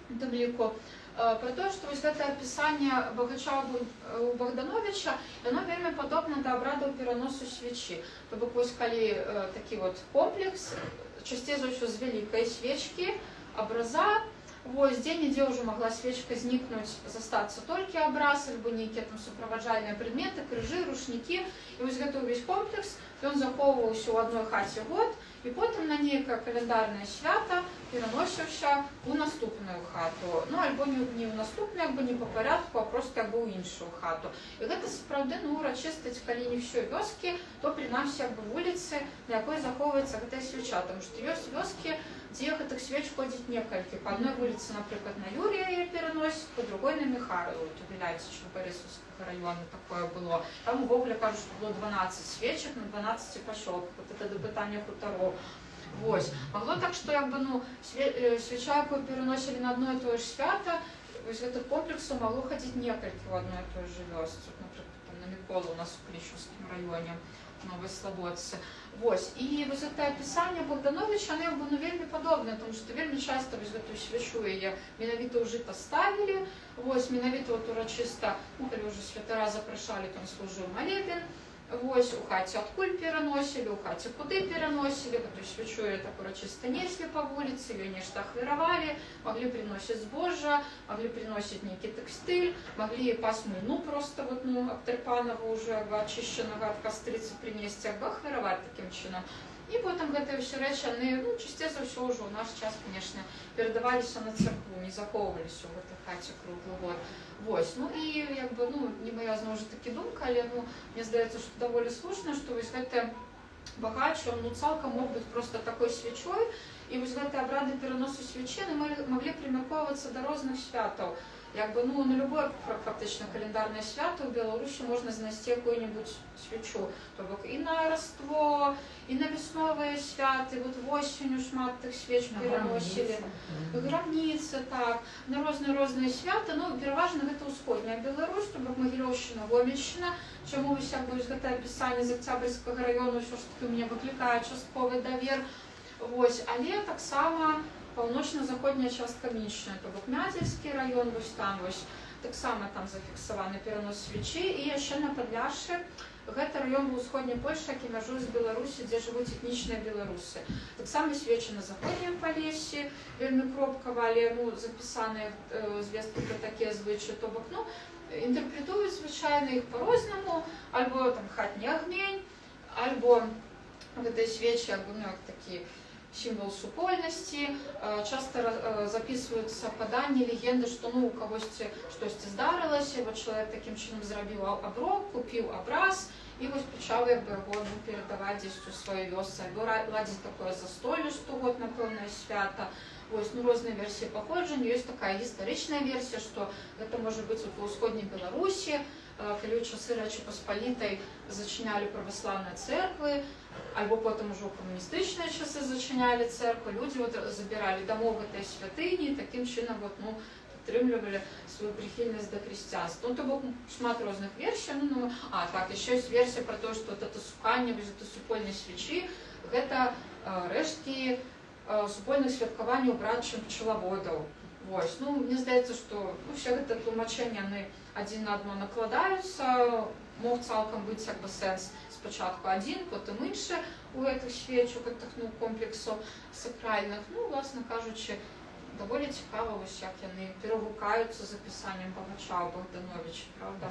таблику, про то, что вот это описание Богача у Богдановича, оно вельми подобно до обряду переносу свечи. То бок вось калі такі вот комплекс, часцей за ўсё з вялікай свечкі, абраза, вось дзе-нідзе ўжо магла свечка знікнуць, застацца толькі абраз, альбо нейкія там суправаджальныя прадметы, крыжы, рушнікі, і вось гэты ўвесь комплекс, ён захоўваўся ў адной хаце год, і потым на нейкае календарнае свята пераносіўся ў наступную хату. Ну, альбо не ў наступную, як бы не па парядку, а проста як бы ў іншую хату. І гэта сапраўды, ну, урачыстасць, калі не ўсёй вёскі, то прынамсі як бы вуліцы, на якой захоўваецца гэтая свеча. Таму што ёсць вёскі, дзе гэтых свеч ходзіць некалькі. Па адной вуліцы, напрыклад, на Юрія яе пераносіць, па другой на Міхайлова. У Біляйціча, Барысаўскага раёна такое было. Там увогуле кажуць, што было 12 свечак на 12 пасёлках. Вот это да пытання хутароў. Вось. Магло так, што як бы, ну, свеча, якую пераносілі на одно і тое ж свята, вось гэтых комплексаў магло хадзіць некалькі ў адной і той ж вёсцы. Напрыклад, там на Міколу у нас у Клічаўскім раёне, Новай Слабодцы. Вось. І вось гэта апісанне Богдановича, оно як бы, ну, вельмі падобнае, тому што вельмі часта вось гэтую свячу яе менавіта ў жыта ставілі. Вось, менавіта вот урачыста, ну, калі ўжо святара запрашалі, там служыў малебен. Вось, у хаце адкуль пераносілі, у хаце куды пераносілі, гэтую свячу так урачыста неслі па вуліцы, ёй нешта ахвяравалі, маглі прыносіць збожжа, маглі прыносіць нейкі тэкстыль, маглі пасмыльну проста вот, ну, абтырпанага ўжо ачышчанага ад кастрыцы прынесці, як бы ахвяраваць такім чынам. І потым гэтыя ўсе рэчы, яны, ну, часцей за ўсё ўжо ў наш час, канешне, перадаваліся на царкву, не захоўваліся ў гэтай хаце круглы год. Вось, ну і як бы, ну, не моя зноў жа такі думка, але, ну, мне здаецца, што даволі слушна, што вось гэты багач, он, ну, цалкам мог быць проста такой свячой, і вось гэтыя абрады пераносу свячы, яны маглі прымяркоўвацца да розных святаў. Як бы, ну, на любое фактычна календарнае свято ў Беларусі можна знайсці якую-небудзь свячу. То бок і на Раство, і на весновыя святы, вот восенню шмат тых свеч пераносілі. Грамніцы, так, на розныя святы, ну, пераважна гэта ўсходняя Беларусь, то бок Магілёўшчына, Гомельшчына, чаму вось як бы гэтае апісанне з Акцябрьскага раёну ўсё ж такі мне выклікае частковы давер. Вось, але таксама паўночна-заходняя частка Мінчына, то бок Мядзельскі раён, вось там вось, таксама там зафіксаваны перанос свечы, і яшчэ на Падляшшы, гэта раён ва ўсходняй Польшчы, які мяжуе з Беларусі, дзе жывуць этнічныя беларусы. Таксама свечы на заходнім Палессі, вельмі кропкава, але, ну, запісаныя звесткі пра такія звычаі, то бок, ну, інтэрпрэтуюць звычайна іх па-рознаму, альбо там хатні агнень, альбо гэтыя свечы, як бы, ну, як такі сімвол супольнасці, часта записываюцца паданні, легенды, што, ну, у кагосьці штосьці здарылася, вот чалавек такім чынам зрабіў аброк, купіў абраз, і вось пачаў як бы яго, ну, перадаваць дзесь у сваёй вёсцы, альбо ладзіць такое застолле штогод на пэўнае свята. Вось, ну, розныя версіі паходжання. Ёсць такая гістарычная версія, што гэта можа быць ва ўсходняй Беларусі, калі ў часы Рэчы Паспалітай зачынялі праваслаўныя цэрквы, альбо потым ужо ў камуністычныя часы зачынялі цэрквы, людзі вот забіралі дамоў гэтай святыні і такім чынам вот, ну, падтрымлівалі сваю прыхільнасць да хрысціянства. Ну, то бок шмат розных версій. Ну, так, яшчэ ёсць версія пра тое, што гэта суканне, гэта супольнай свечы, гэта рэшткі супольных святкаванняў братчым пчелаводаў. Вось, ну, мне здаецца, што, ну, все гэта тлумачэнні, яны адзін на адно накладаюцца, мог цалкам быць як бы сэнс спачатку адзін, потым іншы у гэтых свечаў, гэтых, ну, комплексаў сакральных. Ну, власна кажучы, даволі цікава, вось як яны перагукаюцца з апісаннем Багача ў Богдановича, правда?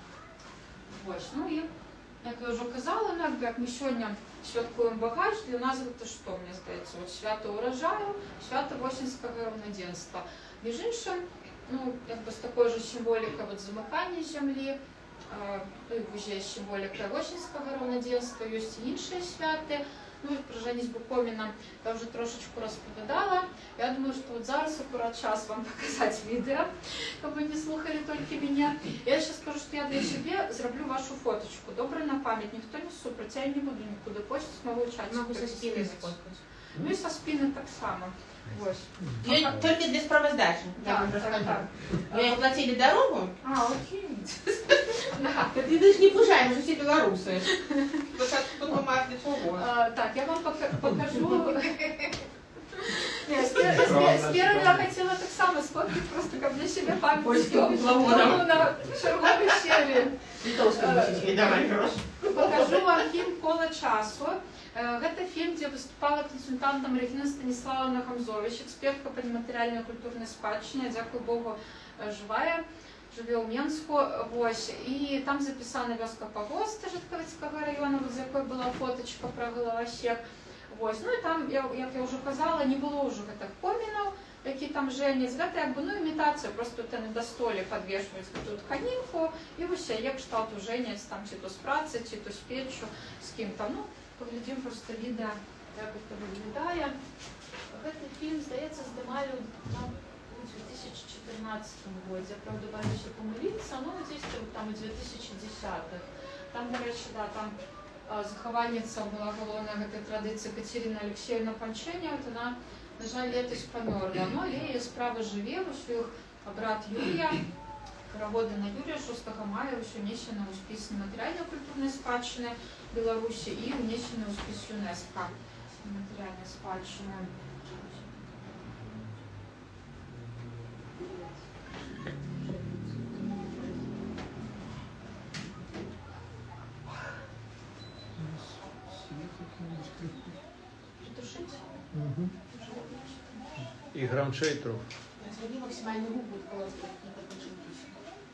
Вось, ну і, як я ўжо казала, ну, як мы сёння святкуем Багач, для нас гэта што, мне здаецца, вот свята ўраджаю, свята восеньскага раўнадзенства. Між іншым, ну, як бы з такой же сімволікай вот замыкання зямлі, ну, і вось сімволіка восеньскага раўнадзенства, ёсць і іншыя святы. Ну, про Жаніс Буковіна я вже трошечку розповідала. Я думаю, що от зараз акурат час вам показати відео, щоб ви не слухали тільки мене. Я ще скажу, що я для себе зроблю вашу фоточку. Добре на пам'ять, ніхто не супер, я не буду нікуди постити, могу чатик.
Могу со спины сфоткать.
Ну и со спины так само. Вот.
Только для справоздачи.
Да, так.
Вы оплатили дорогу?
Окей.
Да. Ты даже не пужай, мы же все белорусы. Так,
я вам покажу. Спереду я хотіла так само сфоткати, просто як для себе пам'ятку на черговій серії. Покажу вам фільм «Коло часу». Гэта фільм, дзе выступала кансультантам Регіна Станіславовна Хамзович, экспертка па нематэрыяльнай культурнай спадчыне, дзякуй Богу, жывая, жыве ў Менску. І там запісана вёска Пагоста Жыткавіцкага раёна, з якой была фотачка пра галавасек. Ну і там, як я ўжо казала, не было ўжо гэтых помінаў, які там женяць. Гэта як бы імітацыя, просто яны да столі падвешваюць гэтую тканінку і ўсе як кшталту женяць там ці то з працы, ці то з печчу, з кім-то. Ну, паглядзім просто відэа, як гэта выглядае. Гэты фільм, здаецца, здымалі у 2014 годзе. Правда, баюся памыліцца, ну, дзесьці там у 2010-х. Там, дарэчы, да, там захавальніца была галоўная гэтай традыцыі Катерина Алексеевна Панчэня, яна, на жаль, летась памёрла, но яе справа жыве, ўсё іх брат Юрія, пераводы на Юрія 6 мая ўсё внесена ў спіс нематэрыяльнай культурнай спадчыны Беларусі і внесена ў спіс ЮНЕСКО нематэрыяльнай спадчыны.
І грамчэй трохи.
Зроби максимальну губу, коли не допочинкусь.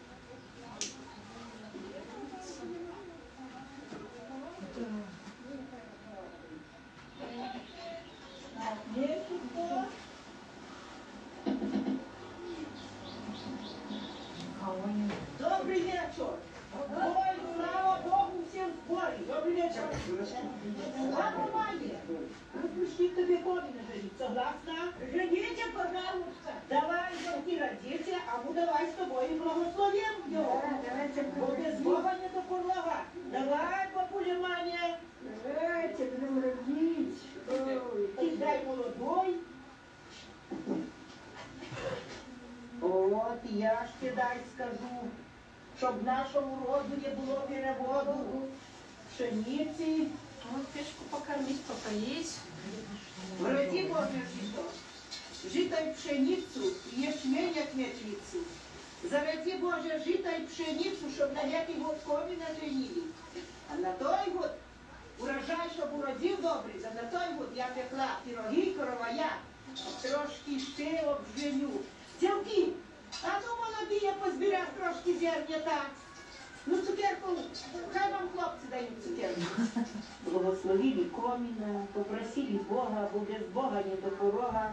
Добрый вечер! Ой, слава Богу, всем в сборе! Добрый вечер! Слава Маме! Разпусти тебе Ковина женить, согласна? Жените, пожалуйста! Давай, ты родите, а мы давай с тобой и благословим его! Бо без Бога не до курлова! Давай, папуля Маме! Давайте, будем родить! Ты дай молодой! От, я ж ти дай скажу, щоб нашому роду не було переводу, пшениці.
Вот печку покормить, попоить.
Вроді Боже жито, жито й пшеницю, і ячмень як м'ячицю. Зароди Боже жито й пшеницю, щоб на який год комі наженили. А на той год урожай, щоб уродив добрий, а на той год я пекла пироги коровая, трошки ще обженю. Дівки, а ну молоді, я позбирав трошки зернята. Ну цукерку, хай вам хлопці дають цукерку. Благословили коміна, попросили Бога, бо без Бога не до порога.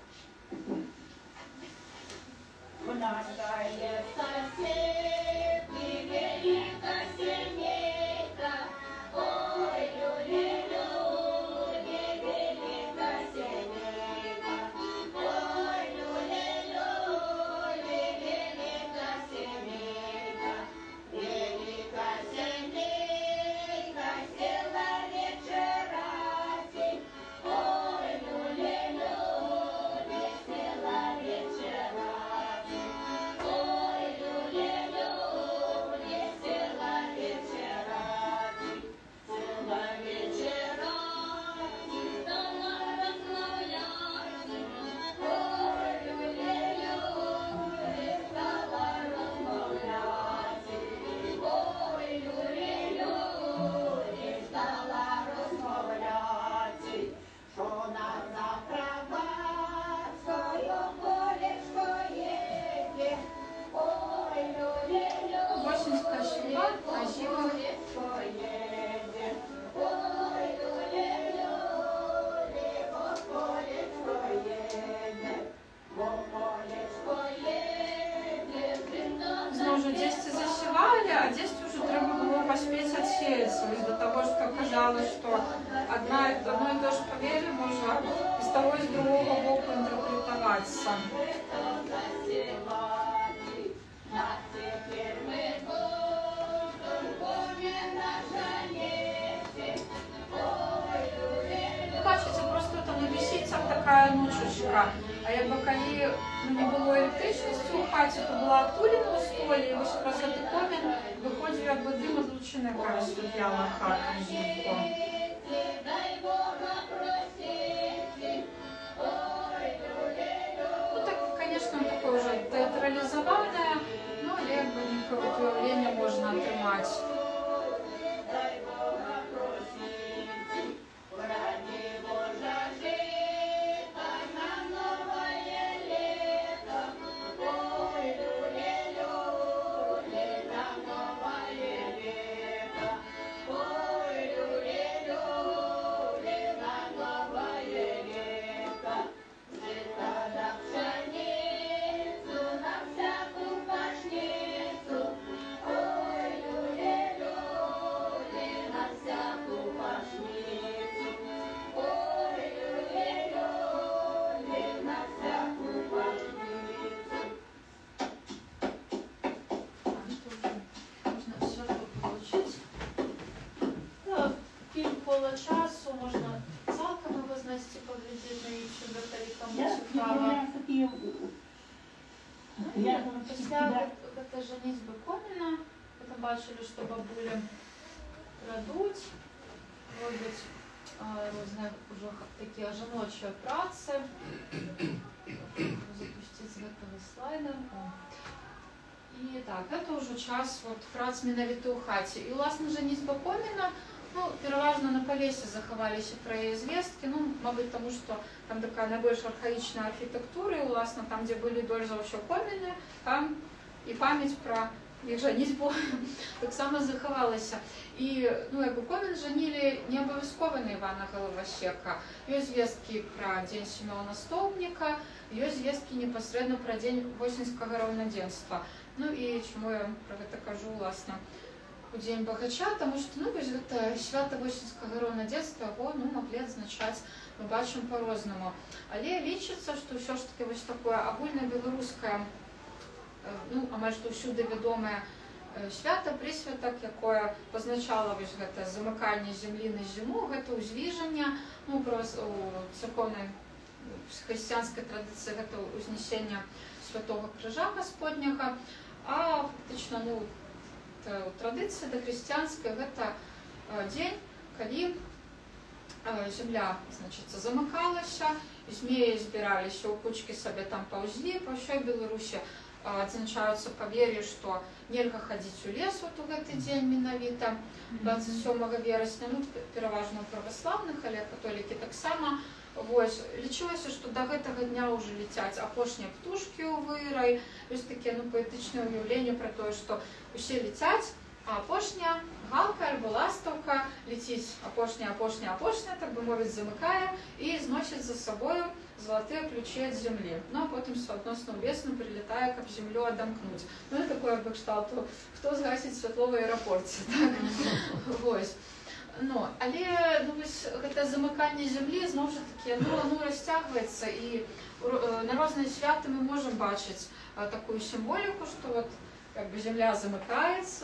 Вона стає сосед, і велика сімейка, ой, люлі-люлі, велика сімейка, ой, люлі-люлі, велика сімейка, велика сімейка, села вечерати, ой, люлі-люлі, села вечерати, ой, люлі-люлі, села вечерати, села вечерати, стала розмовляти, ой, люлі-люлі, стала розмовляти, ой, люлі-люлі, стала розмовляти, що нас завтра батькою колечко їде, ой, люлі-люлі,
Восінська щука, а зима
колечко їде, ой, люлі-люлі, бо колечко їде, бо колечко їде,
знову ж десь засівали, а десь вже треба було поспеть отсеяться из-за того, что казалось, что одно и то же поверье можно из того и с другого боку интерпретоваться.
а тепер ми будем помнить наша ніці, ой, люлі-люлі.
Бачите, просто там висить там такая ночечка, а якби коли не було електричності у хаті, то була отуліна у столі, і ось якраз цей комін виходив якби дим одлучений, яка розсвітляла хату взимку.
Дай Бога просити, ой,
уяўлення можна атрымаць. Часу можна цалкам його знайти, поглядіти на YouTube, кому цікаво. Після женитьби Коміна, потім бачили, що бабулі крадуть, роблять різні вже такі жіночі праці. Запустити з цього слайда. І так, це вже час прац менавіта ў хаце. І, власне, женитьба Коміна, ну, пераважна на Полесе захаваліся пра яе звесткі, ну, мабыць, таму што там такая найбольш архаічная архітэктура, і, власна, там, дзе былі больш за ўсё коміны, там і памяць пра іх жаніцьбу таксама захавалася. І, ну, як бы комін жанілі не абавязкова на Івана Галавасека. Ёсць звесткі пра дзень Сімёна Столбніка, ёсць звесткі непасрэдна пра дзень восеньскага раўнадзенства. Ну, і чаму я пра гэта кажу, власна, у Дзень багача, тому що, ну, гэта свята восеньскага раўнадзенства, яго, ну, маглі адзначаць, мы бачым по-рознаму. Але лічыцца, што ўсё ж таки вось такое агульнае беларускае, ну, амаль што ўсюды вядомае свята, прысвятак, якое пазначала вось гэта замыканне зямлі на зіму, гэта ўзвіжанне, ну, у царкоўнай хрысціянскай традыцыі гэта ўзнесення святого крыжа Гасподняга, а фактычна, ну, традыцыя дахрысціянская, гэта дзень, калі зямля, значыцца, замыкалася, змеі збіраліся ў кучкі сабе там паўзлі, па ўсёй Беларусі адзначаюцца павер'і, што нельга хадзіць у лес у гэты дзень менавіта 27 верасня, ну, пераважна ў праваслаўных, але католікі таксама. Вось, лічылася, што да гэтага дня ўжо лецяць апошнія птушкі ў вырай, ёсць такія, ну, паэтычныя ўяўленні пра тое, што усе лецяць, а апошняя галка альбо ластаўка леціць апошняя, так бы мовіць, замыкае і зносіць за сабою залатыя ключы ад зямлі. Ну, а потым суадносна ўвесну прилетае, каб зямлю адамкнуць. Ну, і такое кшталту, хто згасіць святло ў аэрапорце, так? Вось. Ну, але, ну, гэта замыканне зямлі, зноў жа такі, ну, расцягваецца, і на розныя святы мы можам бачыць такую сімволіку, што вот, как бы, зямля замыкаецца.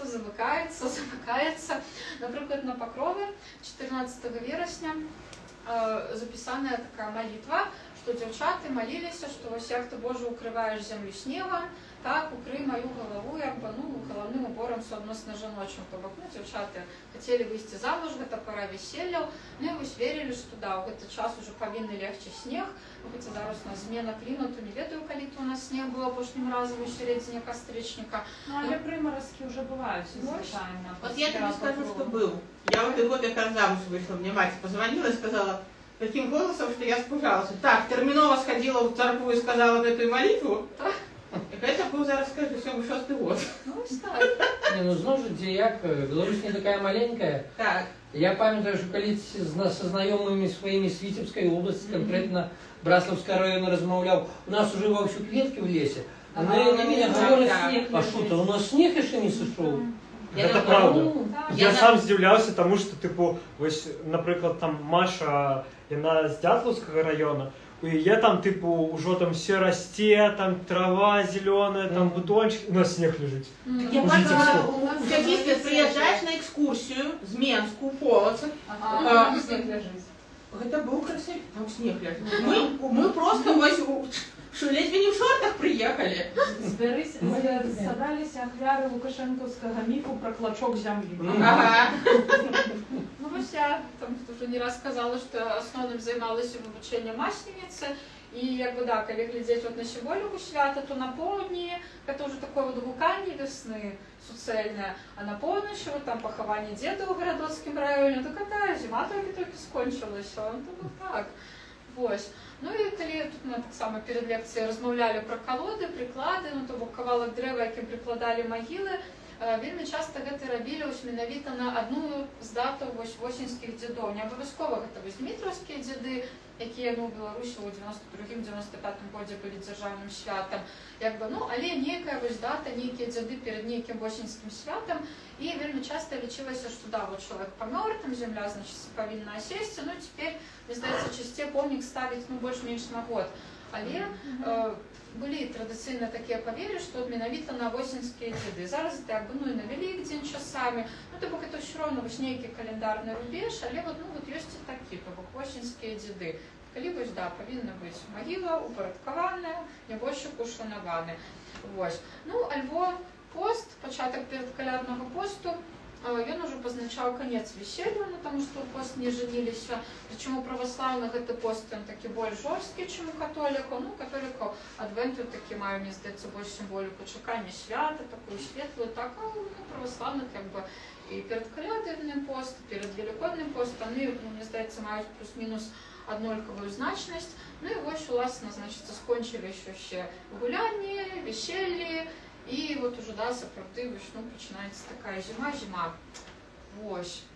Напрыклад, на Пакрове 14 верасня запісаная такая малітва, што дзяўчаты маліліся, што вось як ты, Божа, укрываеш зямлю снегам, так, укрый маю галаву, як бы, ну, галаўным уборам суадносна жаночым. То бок, ну, дзяўчаты хацелі выйсці замуж, гэта пара вяселляў, ну, і вось верылі, што да, ў гэты час ужо павінны легчы снег, ну, хаця зараз у нас змена клімату, не ведаю, калі то у нас снег быў апошнім разам у сярэдзіне кастрычніка.
Ну, але прымаразкі ўжо бываюць, звычайна.
Вот я тебе скажу, что был. Я в этот год, как замуж вышла, мне мать позвонила и сказала таким голосом, что я испугалась. Так, терминово сходила в церкву и сказала эту молитву. Это был, зараз скажу, 6-й год.
Ну, так.
Не, ну, зноў жа, дзе як, Беларусь не такая маленькая.
Так.
Я памятаю, што калі са знаёмымі сваімі з Віцебскай обласці, конкретно Браславскага района, размаўляў, у нас уже вовсю кветкі в лесе. А на меня говорят, а что-то, у нас снег еще не сошел.
Это правда. Я сам здзіўляўся, тому что, типу, ось, наприклад, там Маша, яна з Дятловского района, у яе там, типу, уже там все расте, там трава зеленая, там бутончики, у нас снег лежит.
Я если приезжаешь на экскурсию в Менску, Полоцк,
снег лежит.
Это был красивый, там снег лежит. Мы просто ледве не в шортах приехали.
Згадаліся ахвяры лукашэнкаўскага міфу пра клачок зямлі.
Ага.
Ну, вось я там уже не раз сказала, што асноўным займалася вывучэннем масленіцы, І якби да, коли глядзець вот на сімволіку свята, то на поўдні гэта ўжо такое вот гуканне весны суцэльнае, а на поўначы вот там пахаванне дзеда ў гарадоцкім раёне, то какая зіма толькі скончылася, то вот так. Вось. Ну і калі тут мы таксама перад лекцыяй размаўлялі пра калоды, прыклады, ну то бок кавалак дрэва, якім прыкладалі магілы, вельмі часта гэта рабілі менавіта на адну з датаў восеньскіх дзедоў. Не абавязкова гэта дмітраўскія дзеды, якія у Беларусі ў 92-95 годзе былі дзяржаўным святам. Але нейкая дата, нейкія дзеды перад нейкім восеньскім святам, і вельмі часта лічылася, што да, вот чалавек памёр, там зямля, значыць, павінна асесці, ну цяпер, мне здаецца, часцей помнік ставіць больш-менш на год. Але былі традыцыйна такія павер'і, што менавіта на восеньскія дзеды. Зараз і на Вялікдзень часамі, ну то бок это ўсё роўна нейкі календарны рубеж, але ёсць і такі, то бок восеньскія дзеды. Калі павінна быць магіла упарадкаваная, нябожчык ушанаваны. Ну, альбо пост, пачатак перадкаляднага посту, ён ужо пазначаў канец веселья, таму што ў пост не жаніліся. Прычым у праваслаўных гэты пост ён такі больш жорсткі, чым у католікаў. Ну, католікаў адвенту такі мае, мне здаецца, больш сімволіку чакання свята, такую светлую, так, а у праваслаўных і перадкалядны пост, перад велікодным пост, яны, мне здаецца, маюць плюс-мінус аднолькавую значнасць. Ну і вось, уласна, значыцца, скончылі ще гулянні, весельлі, і вот уже, да, сапраўды, ну, пачынаецца такая зіма. Вось.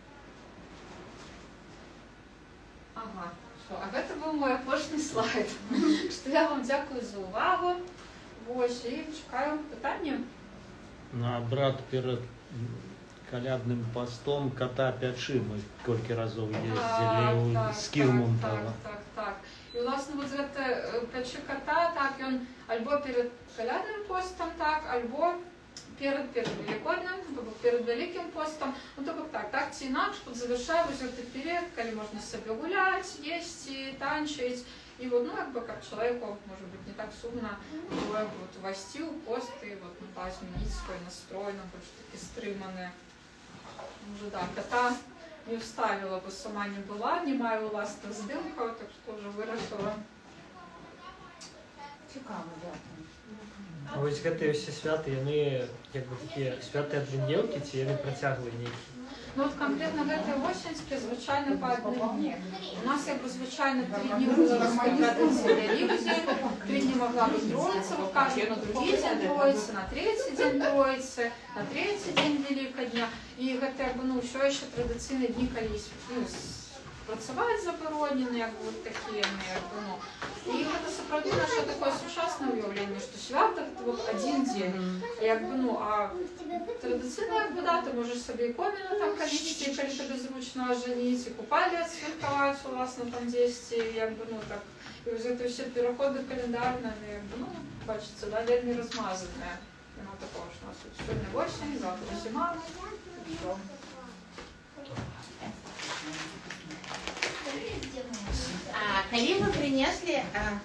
Ага, що, а гэта быў мой апошні слайд. Што я вам дзякую за увагу. Вось, і чакаю пытанне.
На брат перад калядным постом кота пячы мы колькі разоў ездзілі з Кірмонтава.
Так. І, уласна, вот гэта пячы кота, так, ён альбо перед калядным постом, так, альбо перед велікодным, перед вялікім постом. Ну, то бок так, ці інакш, завяршае вось гэты перыяд, калі можна сабе гуляць, есці, танчыць. І вот, ну, каб чалавеку, можа быць, не так сумна было увайсці ў пост і змяніць свой настрой, больш такі стрыманы. Уже, да, кота не вставила бы, сама не была, не маю власных здымкаў, так што ўжо вырашыла.
Цікава, да.
А вось гэтыя ўсе святы, яны такія святыя адвінелкі, ці яны працяглыя нейкія?
Ну вот конкретно гэтыя восеньскія звычайна па адным дні. У нас звычайна 3 дні беларускай традыцыі Вялікдзень, 3 дні могла быць Троіца, кажа на другі дзень Троіцы, на трэці дзень Троіцы, на трэці дзень Велікадня. І гэта ўсё яшчэ традыцыйныя дні, калі працаваць забаронены, вот такія. І гэта сапраўды наша такое сучаснае ўяўленне, што свята гэта адзін дзень. А традыцыйна да, ты можаш сабе іконы там калісьці, калі табе зручна ажаніць, і купалі адсвяткаваць, уласна, там дзесьці, так. І вось гэта ўсе пераходы календарныя, бачыцца, да, вельмі размазаныя. Няма такого, што у нас сёння восень, завтра зіма.
Калі вы принесли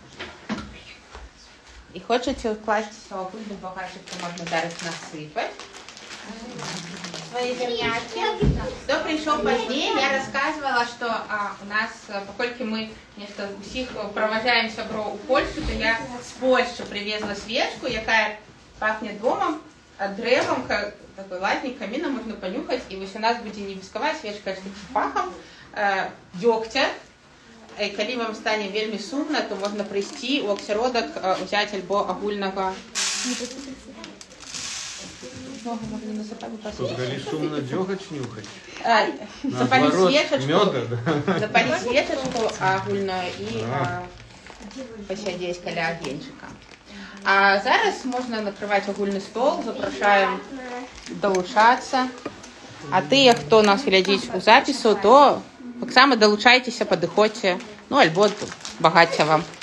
і хочаце ўкласціся ў агульны багажнік, то можна зараз насыпаць свае зернякі. Хто прыйшоў пазней, я рассказывала, што у нас, паколькі мы нешта ўсіх праважаем сяброў у Польшу, то я з Польшчы привезла свечку, якая пахне домам, дрэвам, такой латнік, камінам можна панюхаць, і вось у нас будзе не віскавая свечка, а з такім пахам дзёгця. І калі вам стане вельмі сумна, то можна прыйсці ў асяродак, узяць альбо агульнага.
Калі сумна дзёгач нюхаць?
Запаліць свечачку агульную і пасядзець каля агеньчыка. А зараз можна накрываць агульны стол, запрашаем далучацца. А тыя, хто нас глядзіць у запісу, то таксама далучайцеся, падыходзьце, ну альбо багацця вам.